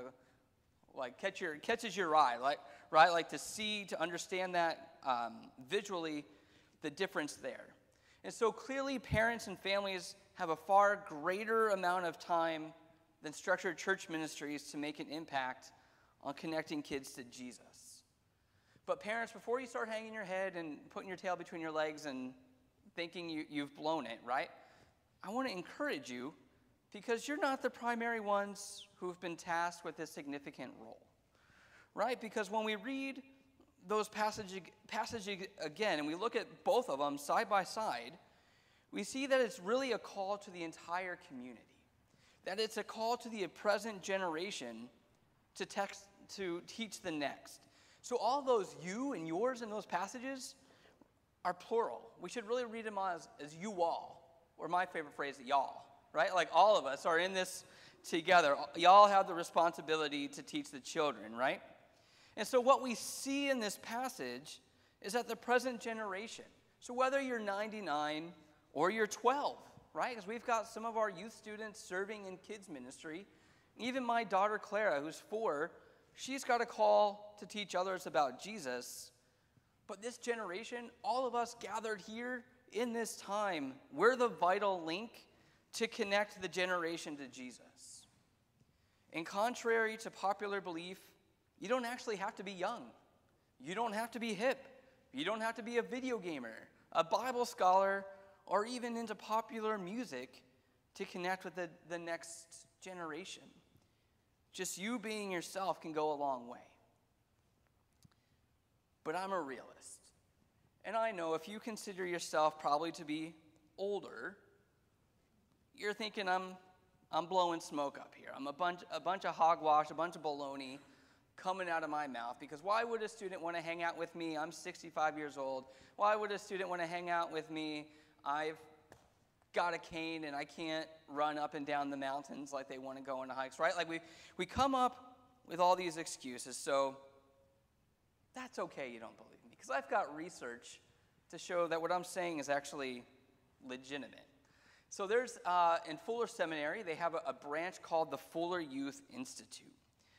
S3: catches your eye, right? Like to see, to understand that visually, the difference there. And so clearly parents and families have a far greater amount of time than structured church ministries to make an impact on connecting kids to Jesus. But parents, before you start hanging your head and putting your tail between your legs and thinking you've blown it, right? I want to encourage you, because you're not the primary ones who've been tasked with this significant role, right? Because when we read those passages again, and we look at both of them side by side, we see that it's really a call to the entire community, that it's a call to the present generation to teach the next. So all those you and yours in those passages are plural. We should really read them as you all, or my favorite phrase, y'all, right? Like all of us are in this together. Y'all have the responsibility to teach the children, right? And so what we see in this passage is that the present generation, so whether you're 99 or you're 12, right? Because we've got some of our youth students serving in kids ministry. Even my daughter Clara, who's 4, she's got a call to teach others about Jesus. But this generation, all of us gathered here in this time, we're the vital link to connect the generation to Jesus. And contrary to popular belief, you don't actually have to be young. You don't have to be hip. You don't have to be a video gamer, a Bible scholar, or even into popular music to connect with the next generation. Just you being yourself can go a long way. But I'm a realist. And I know if you consider yourself probably to be older, you're thinking I'm blowing smoke up here. I'm a bunch of hogwash, a bunch of baloney coming out of my mouth. Because why would a student want to hang out with me? I'm 65 years old. Why would a student want to hang out with me? I've got a cane and I can't run up and down the mountains like they want to go on hikes, right? Like we come up with all these excuses. So that's okay you don't believe me, because I've got research to show that what I'm saying is actually legitimate. So there's, in Fuller Seminary, they have a branch called the Fuller Youth Institute.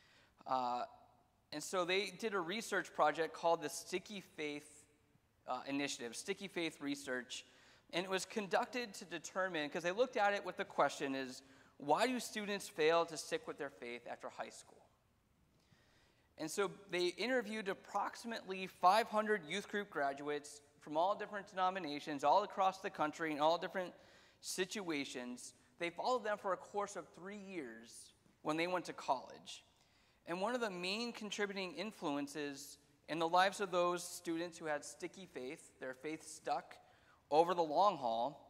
S3: And so they did a research project called the Sticky Faith Initiative, Sticky Faith Research. And it was conducted to determine, because they looked at it with the question is, why do students fail to stick with their faith after high school? And so they interviewed approximately 500 youth group graduates from all different denominations, all across the country, in all different situations. They followed them for a course of 3 years when they went to college. And one of the main contributing influences in the lives of those students who had sticky faith, their faith stuck over the long haul,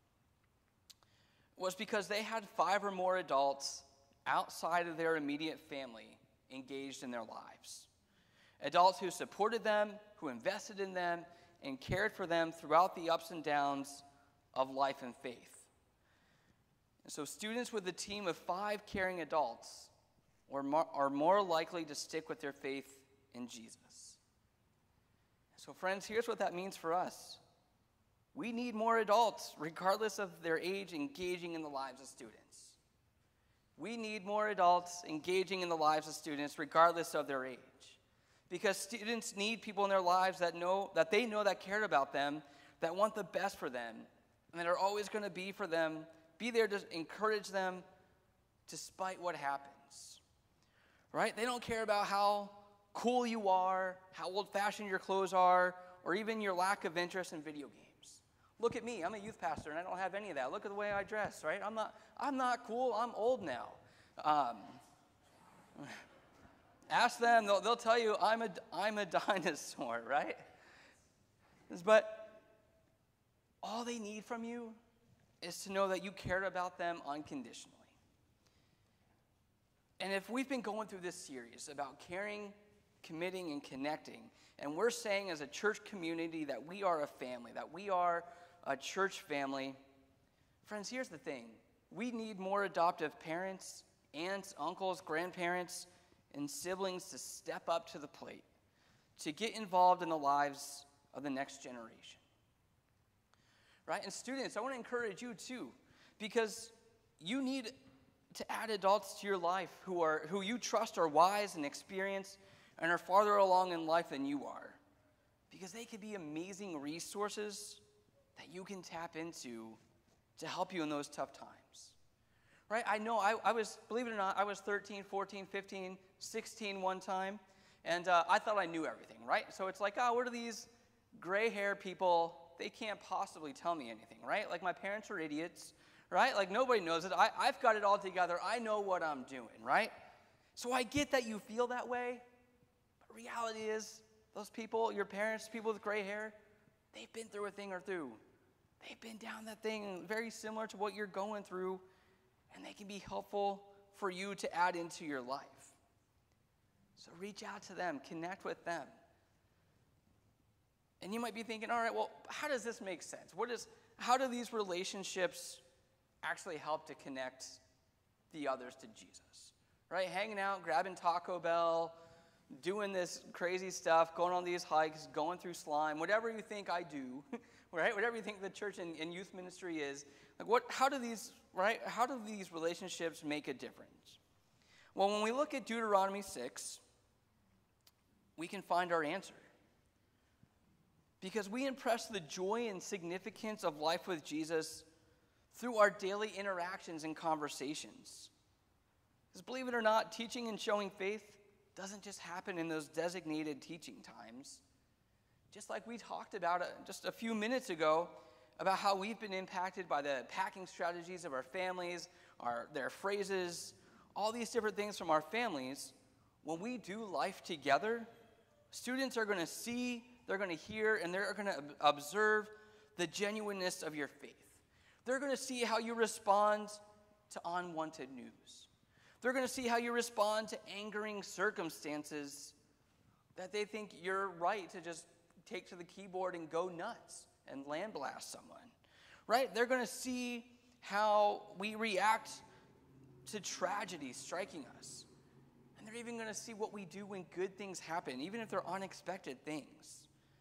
S3: was because they had 5 or more adults outside of their immediate family engaged in their lives. Adults who supported them, who invested in them, and cared for them throughout the ups and downs of life and faith. And so students with a team of 5 caring adults are more likely to stick with their faith in Jesus. So friends, here's what that means for us. We need more adults, regardless of their age, engaging in the lives of students. We need more adults engaging in the lives of students, regardless of their age. Because students need people in their lives that they know that care about them, that want the best for them, and that are always going to be for them, be there to encourage them despite what happens. Right? They don't care about how cool you are, how old-fashioned your clothes are, or even your lack of interest in video games. Look at me. I'm a youth pastor, and I don't have any of that. Look at the way I dress, right? I'm not cool. I'm old now. Ask them. They'll tell you I'm a dinosaur, right? But all they need from you is to know that you care about them unconditionally. And if we've been going through this series about caring, committing, and connecting, and we're saying as a church community that we are a family, that we are a church family, friends, here's the thing. We need more adoptive parents, aunts, uncles, grandparents, and siblings to step up to the plate, to get involved in the lives of the next generation. Right? And students, I want to encourage you too, because you need to add adults to your life who you trust are wise and experienced and are farther along in life than you are, because they could be amazing resources that you can tap into to help you in those tough times. Right? I know I was, believe it or not, I was 13, 14, 15, 16 one time, and I thought I knew everything, right? So it's like, what are these gray hair people? They can't possibly tell me anything, right? Like my parents are idiots, right? Like nobody knows it. I've got it all together. I know what I'm doing, right? So I get that you feel that way, but reality is those people, your parents, people with gray hair, they've been through a thing or two. They've been down that thing very similar to what you're going through, and they can be helpful for you to add into your life. So reach out to them, connect with them. And you might be thinking, all right, well, how does this make sense? How do these relationships actually help to connect the others to Jesus? Right? Hanging out, grabbing Taco Bell, doing this crazy stuff, going on these hikes, going through slime, whatever you think I do, right? Whatever you think the church and youth ministry is, like how do these relationships make a difference? Well, when we look at Deuteronomy 6, we can find our answer. Because we impress the joy and significance of life with Jesus through our daily interactions and conversations. Because believe it or not, teaching and showing faith doesn't just happen in those designated teaching times. Just like we talked about just a few minutes ago about how we've been impacted by the packing strategies of our families, their phrases, all these different things from our families. When we do life together, students are going to see, they're going to hear, and they're going to observe the genuineness of your faith. They're going to see how you respond to unwanted news. They're going to see how you respond to angering circumstances that they think you're right to just take to the keyboard and go nuts and land blast someone. Right? They're going to see how we react to tragedy striking us. And they're even going to see what we do when good things happen, even if they're unexpected things.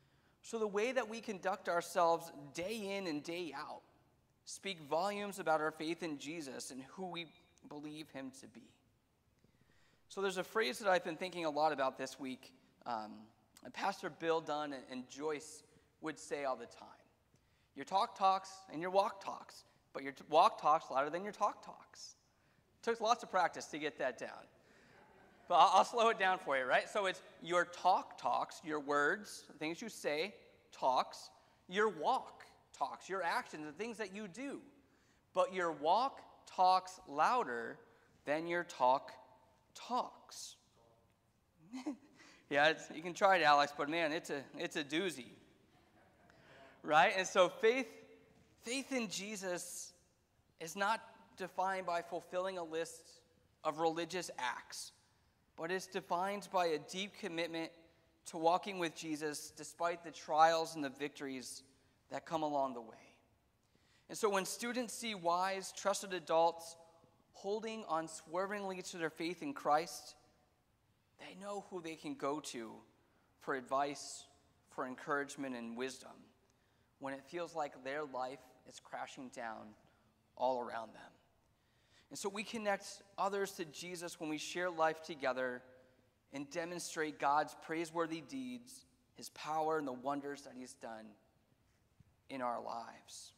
S3: So the way that we conduct ourselves day in and day out speak volumes about our faith in Jesus and who we believe him to be. So there's a phrase that I've been thinking a lot about this week. Pastor Bill Dunn and Joyce would say all the time. Your talk talks and your walk talks, but your walk talks louder than your talk talks. Took lots of practice to get that down. But I'll slow it down for you, right? So it's your talk talks, your words, the things you say, talks. Your walk talks, your actions, the things that you do. But your walk talks louder than your talk talks. Yeah, you can try it, Alex, but man, it's a doozy. Right? And so faith in Jesus is not defined by fulfilling a list of religious acts, but it's defined by a deep commitment to walking with Jesus despite the trials and the victories that come along the way. And so when students see wise, trusted adults holding unswervingly to their faith in Christ, they know who they can go to for advice, for encouragement, and wisdom when it feels like their life is crashing down all around them. And so we connect others to Jesus when we share life together and demonstrate God's praiseworthy deeds, his power, and the wonders that he's done in our lives.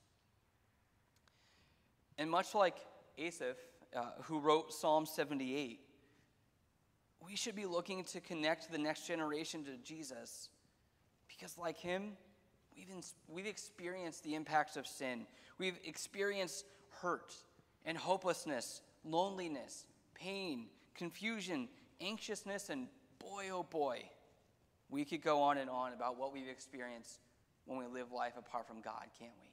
S3: And much like Asaph, who wrote Psalm 78, we should be looking to connect the next generation to Jesus because, like him, we've experienced the impacts of sin. We've experienced hurt and hopelessness, loneliness, pain, confusion, anxiousness, and boy, oh boy, we could go on and on about what we've experienced when we live life apart from God, can't we?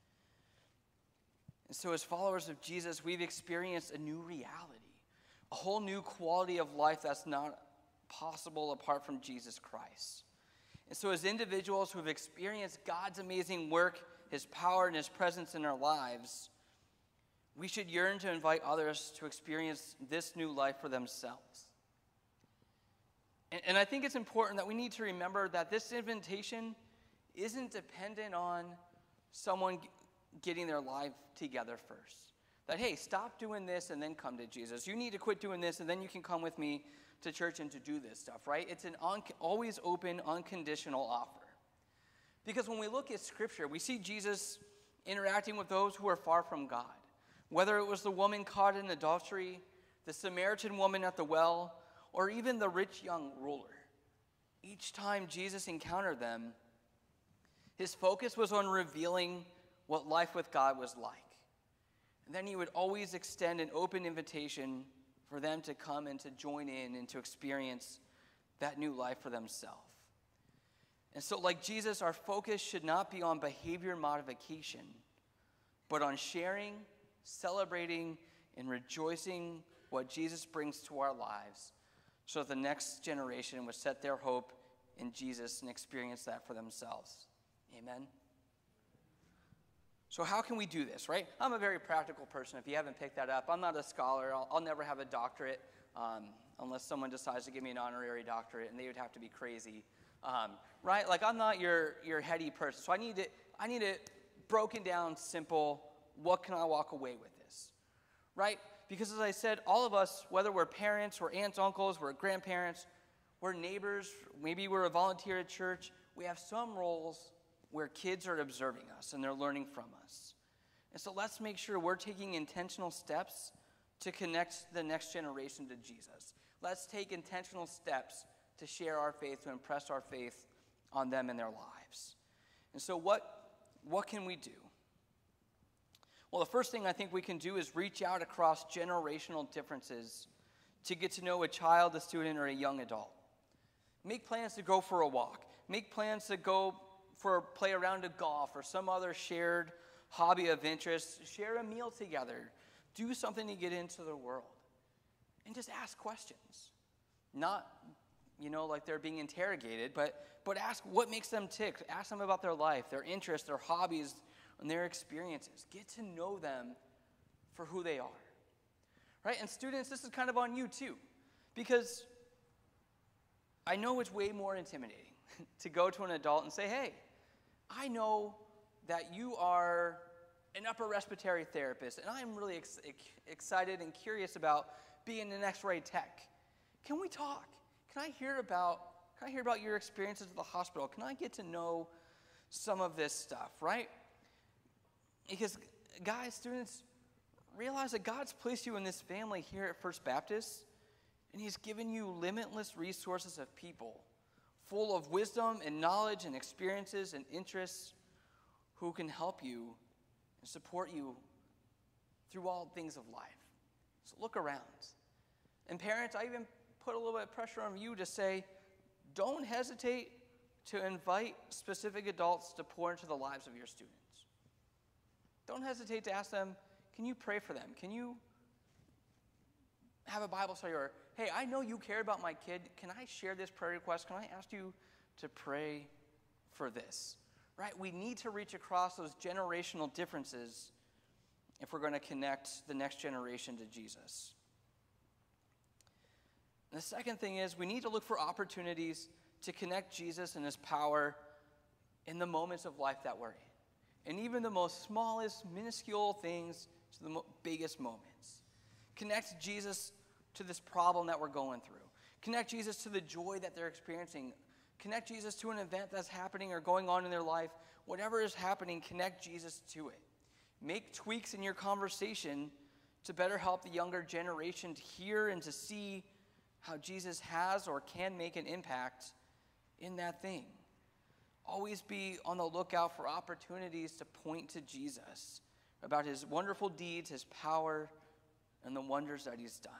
S3: And so as followers of Jesus, we've experienced a new reality, a whole new quality of life that's not possible apart from Jesus Christ. And so as individuals who have experienced God's amazing work, his power, and his presence in our lives, we should yearn to invite others to experience this new life for themselves. And I think it's important that we need to remember that this invitation isn't dependent on someone getting their life together first. That, hey, stop doing this and then come to Jesus. You need to quit doing this and then you can come with me to church and to do this stuff, right? It's an always open, unconditional offer. Because when we look at Scripture, we see Jesus interacting with those who are far from God. Whether it was the woman caught in adultery, the Samaritan woman at the well, or even the rich young ruler. Each time Jesus encountered them, his focus was on revealing what life with God was like. And then he would always extend an open invitation for them to come and to join in and to experience that new life for themselves. And so, like Jesus, our focus should not be on behavior modification, but on sharing, celebrating, and rejoicing what Jesus brings to our lives so that the next generation would set their hope in Jesus and experience that for themselves. Amen? So how can we do this, right? I'm a very practical person, if you haven't picked that up. I'm not a scholar. I'll never have a doctorate unless someone decides to give me an honorary doctorate, and they would have to be crazy, right? Like, I'm not your heady person. So I need it broken down, simple. What can I walk away with this, right? Because as I said, all of us, whether we're parents, we're aunts, uncles, we're grandparents, we're neighbors, maybe we're a volunteer at church, we have some roles where kids are observing us and they're learning from us. And so let's make sure we're taking intentional steps to connect the next generation to Jesus. Let's take intentional steps to share our faith, to impress our faith on them in their lives. And so what can we do? Well, the first thing I think we can do is reach out across generational differences to get to know a child, a student, or a young adult. Make plans to go for a walk. Make plans to go play a round of golf or some other shared hobby of interest. Share a meal together. Do something to get into the world. And just ask questions. Not, like they're being interrogated, but ask what makes them tick. Ask them about their life, their interests, their hobbies, and their experiences. Get to know them for who they are. Right? And students, this is kind of on you too. Because I know it's way more intimidating. to go to an adult and say, hey, I know that you are an upper respiratory therapist, and I'm really excited and curious about being an X-ray tech. Can we talk? Can I hear about your experiences at the hospital? Can I get to know some of this stuff, right? Because, guys, students, realize that God's placed you in this family here at First Baptist, and he's given you limitless resources of people full of wisdom and knowledge and experiences and interests who can help you and support you through all things of life. So look around. And parents, I even put a little bit of pressure on you to say, don't hesitate to invite specific adults to pour into the lives of your students. Don't hesitate to ask them, can you pray for them? Can you have a Bible study? Or, hey, I know you care about my kid. Can I share this prayer request? Can I ask you to pray for this? Right? We need to reach across those generational differences if we're going to connect the next generation to Jesus. And the second thing is we need to look for opportunities to connect Jesus and his power in the moments of life that we're in. And even the most smallest, minuscule things to the biggest moments. Connect Jesus to this problem that we're going through. Connect Jesus to the joy that they're experiencing. Connect Jesus to an event that's happening or going on in their life. Whatever is happening, connect Jesus to it. Make tweaks in your conversation to better help the younger generation to hear and to see how Jesus has or can make an impact in that thing. Always be on the lookout for opportunities to point to Jesus, about his wonderful deeds, his power, and the wonders that he's done.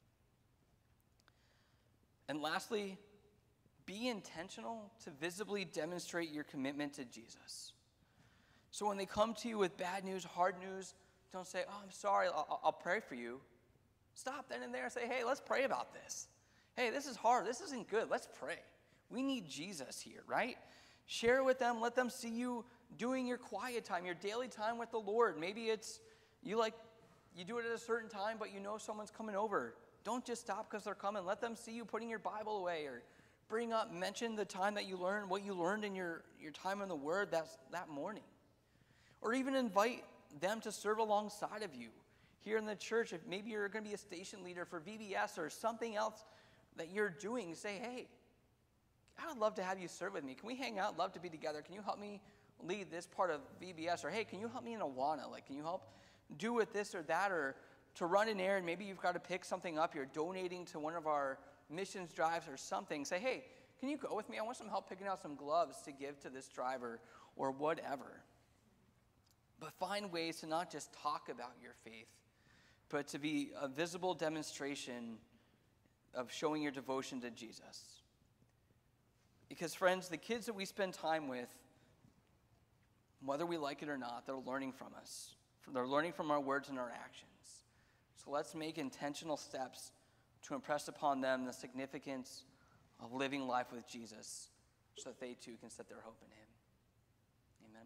S3: And lastly, be intentional to visibly demonstrate your commitment to Jesus. So when they come to you with bad news, hard news, don't say, oh, I'm sorry, I'll pray for you. Stop then and there and say, hey, let's pray about this. Hey, this is hard. This isn't good. Let's pray. We need Jesus here, right? Share with them. Let them see you doing your quiet time, your daily time with the Lord. Maybe it's you do it at a certain time, but you know someone's coming over. Don't just stop because they're coming. Let them see you putting your Bible away, or mention the time that you learned, what you learned in your time in the Word that morning. Or even invite them to serve alongside of you here in the church. If maybe you're going to be a station leader for VBS or something else that you're doing, say, hey, I'd love to have you serve with me. Can we hang out? Love to be together. Can you help me lead this part of VBS? Or, hey, can you help me in Awana? Can you help do with this or that? Or to run an errand, maybe you've got to pick something up. You're donating to one of our missions drives or something. Say, hey, can you go with me? I want some help picking out some gloves to give to this driver or whatever. But find ways to not just talk about your faith, but to be a visible demonstration of showing your devotion to Jesus. Because, friends, the kids that we spend time with, whether we like it or not, they're learning from us. They're learning from our words and our actions. So let's make intentional steps to impress upon them the significance of living life with Jesus so that they too can set their hope in him. Amen.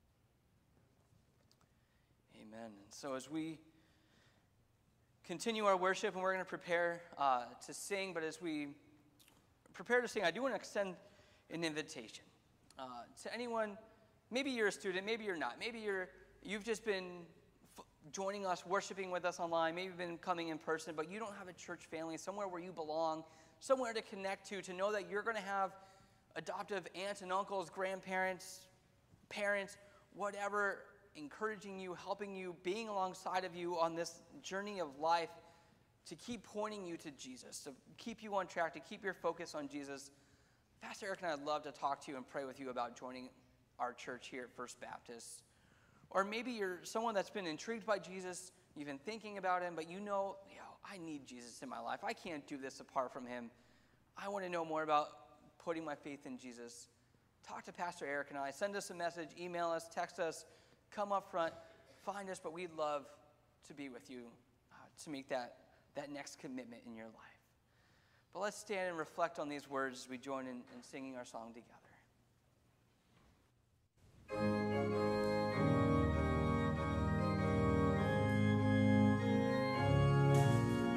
S3: Amen. And so as we continue our worship, and we're going to prepare to sing, but as we prepare to sing, I do want to extend an invitation to anyone. Maybe you're a student, maybe you're not. Maybe you've just been joining us, worshiping with us online, maybe you've been coming in person, but you don't have a church family, somewhere where you belong, somewhere to connect to know that you're going to have adoptive aunts and uncles, grandparents, parents, whatever, encouraging you, helping you, being alongside of you on this journey of life to keep pointing you to Jesus, to keep you on track, to keep your focus on Jesus. Pastor Eric and I would love to talk to you and pray with you about joining our church here at First Baptist. Or maybe you're someone that's been intrigued by Jesus, you've been thinking about him, but you know, I need Jesus in my life. I can't do this apart from him. I want to know more about putting my faith in Jesus. Talk to Pastor Eric and I. Send us a message, email us, text us, come up front, find us, but we'd love to be with you to make that next commitment in your life. But let's stand and reflect on these words as we join in singing our song together.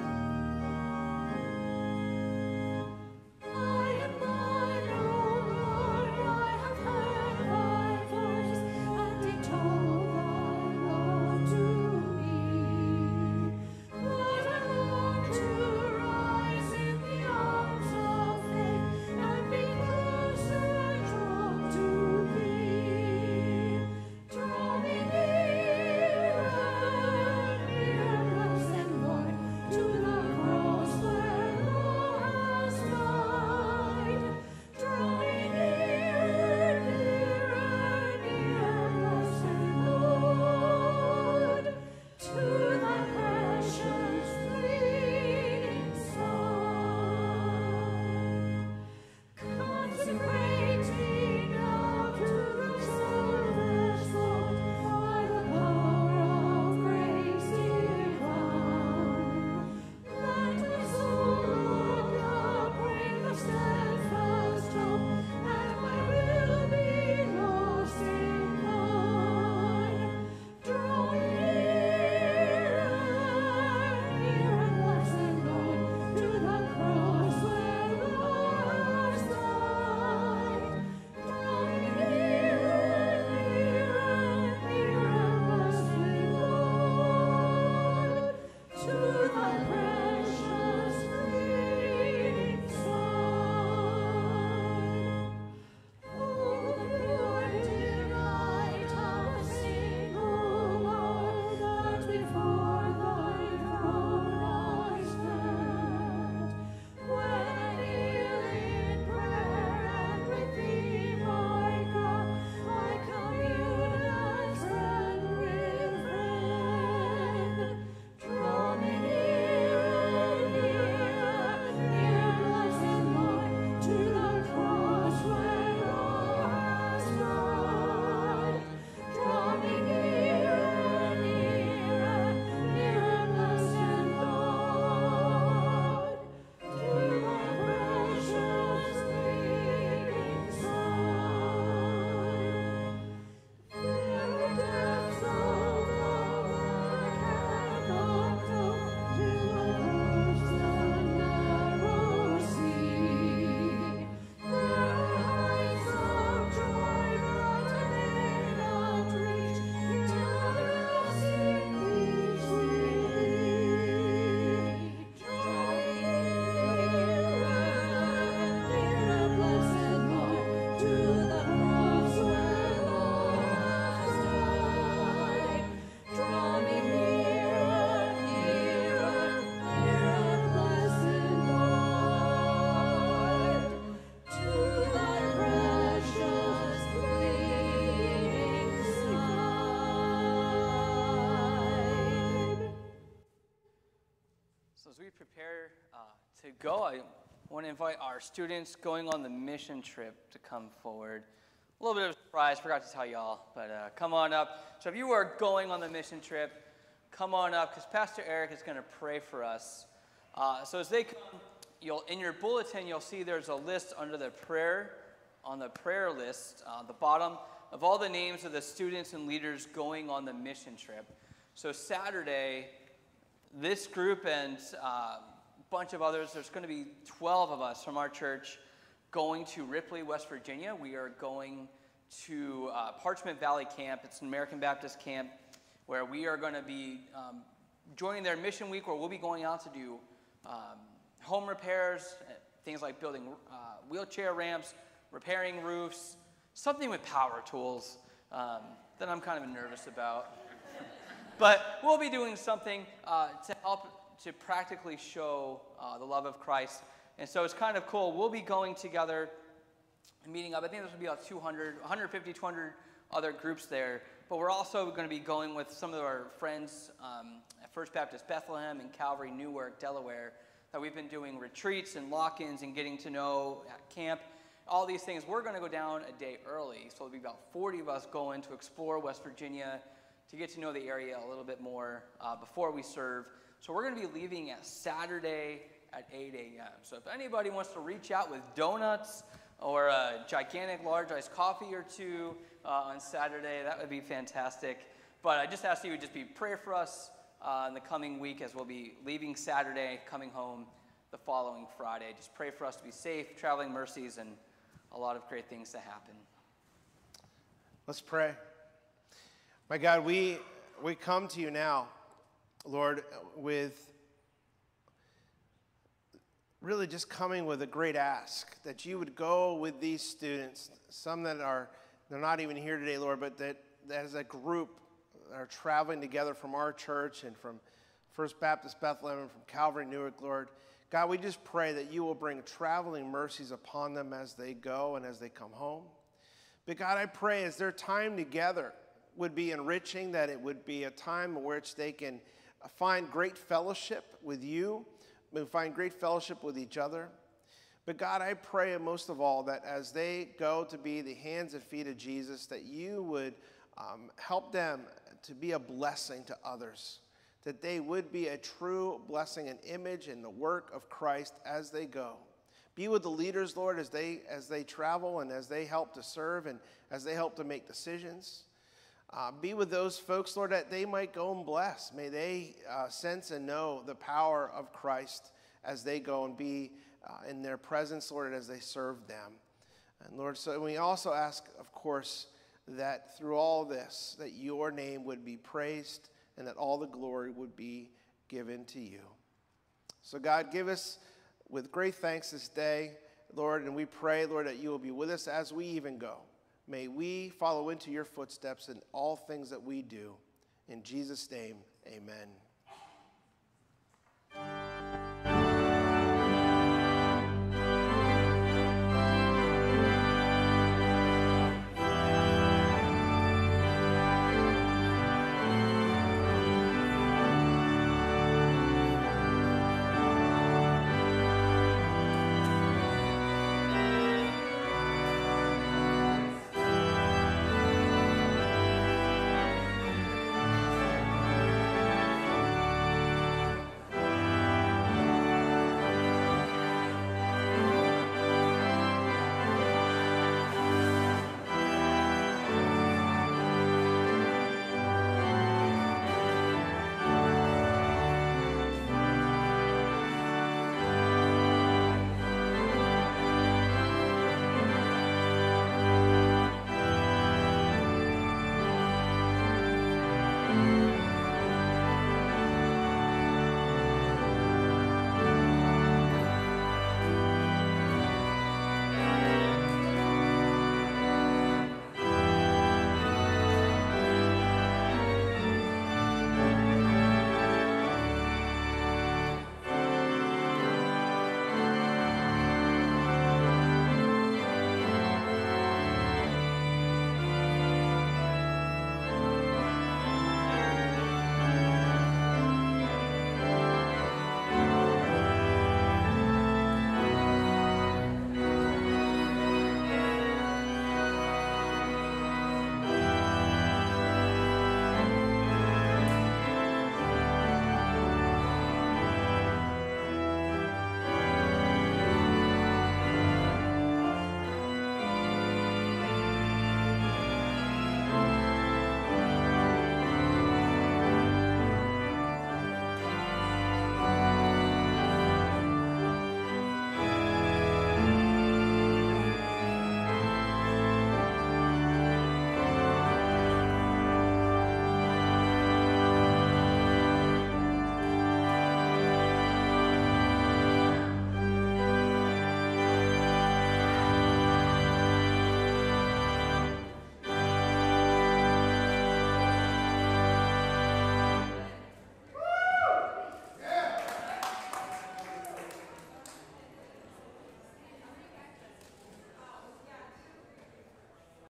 S2: I am thine, O
S3: as we prepare to go, I want to invite our students going on the mission trip to come forward. A little bit of a surprise, forgot to tell y'all, but come on up. So if you are going on the mission trip, come on up, because Pastor Eric is going to pray for us. So as they come, in your bulletin, you'll see there's a list under the prayer, on the prayer list, the bottom, of all the names of the students and leaders going on the mission trip. So Saturday, this group and a bunch of others, there's going to be 12 of us from our church going to Ripley, West Virginia. We are going to Parchment Valley Camp. It's an American Baptist camp where we are going to be joining their mission week, where we'll be going out to do home repairs, things like building wheelchair ramps, repairing roofs, something with power tools that I'm kind of nervous about. But we'll be doing something to help to practically show the love of Christ. And so it's kind of cool. We'll be going together and meeting up. I think there's going to be about 200, 150, 200 other groups there. But we're also going to be going with some of our friends at First Baptist Bethlehem and Calvary Newark, Delaware, that we've been doing retreats and lock-ins and getting to know at camp. All these things. We're going to go down a day early. So there'll be about 40 of us going to explore West Virginia, to get to know the area a little bit more before we serve. So we're going to be leaving at Saturday at 8 a.m. So if anybody wants to reach out with donuts or a gigantic large iced coffee or two on Saturday, that would be fantastic. But I just ask you to just be prayer for us in the coming week, as we'll be leaving Saturday, coming home the following Friday. Just pray for us to be safe, traveling mercies, and a lot of great things to happen.
S1: Let's pray. My God, we come to you now, Lord, with really just coming with a great ask, that you would go with these students, some that they're not even here today, Lord, but that as a group are traveling together from our church and from First Baptist Bethlehem and from Calvary Newark, Lord. God, we just pray that you will bring traveling mercies upon them as they go and as they come home. But God, I pray as their time together would be enriching, that it would be a time in which they can find great fellowship with you, find great fellowship with each other. But God, I pray most of all that as they go to be the hands and feet of Jesus, that you would help them to be a blessing to others, that they would be a true blessing and image in the work of Christ as they go. Be with the leaders, Lord, as they travel and as they help to serve and as they help to make decisions. Be with those folks, Lord, that they might go and bless. May they sense and know the power of Christ as they go and be in their presence, Lord, as they serve them. And Lord, so we also ask, of course, that through all this, that your name would be praised and that all the glory would be given to you. So God, give us with great thanks this day, Lord, and we pray, Lord, that you will be with us as we even go. May we follow into your footsteps in all things that we do. In Jesus' name, amen.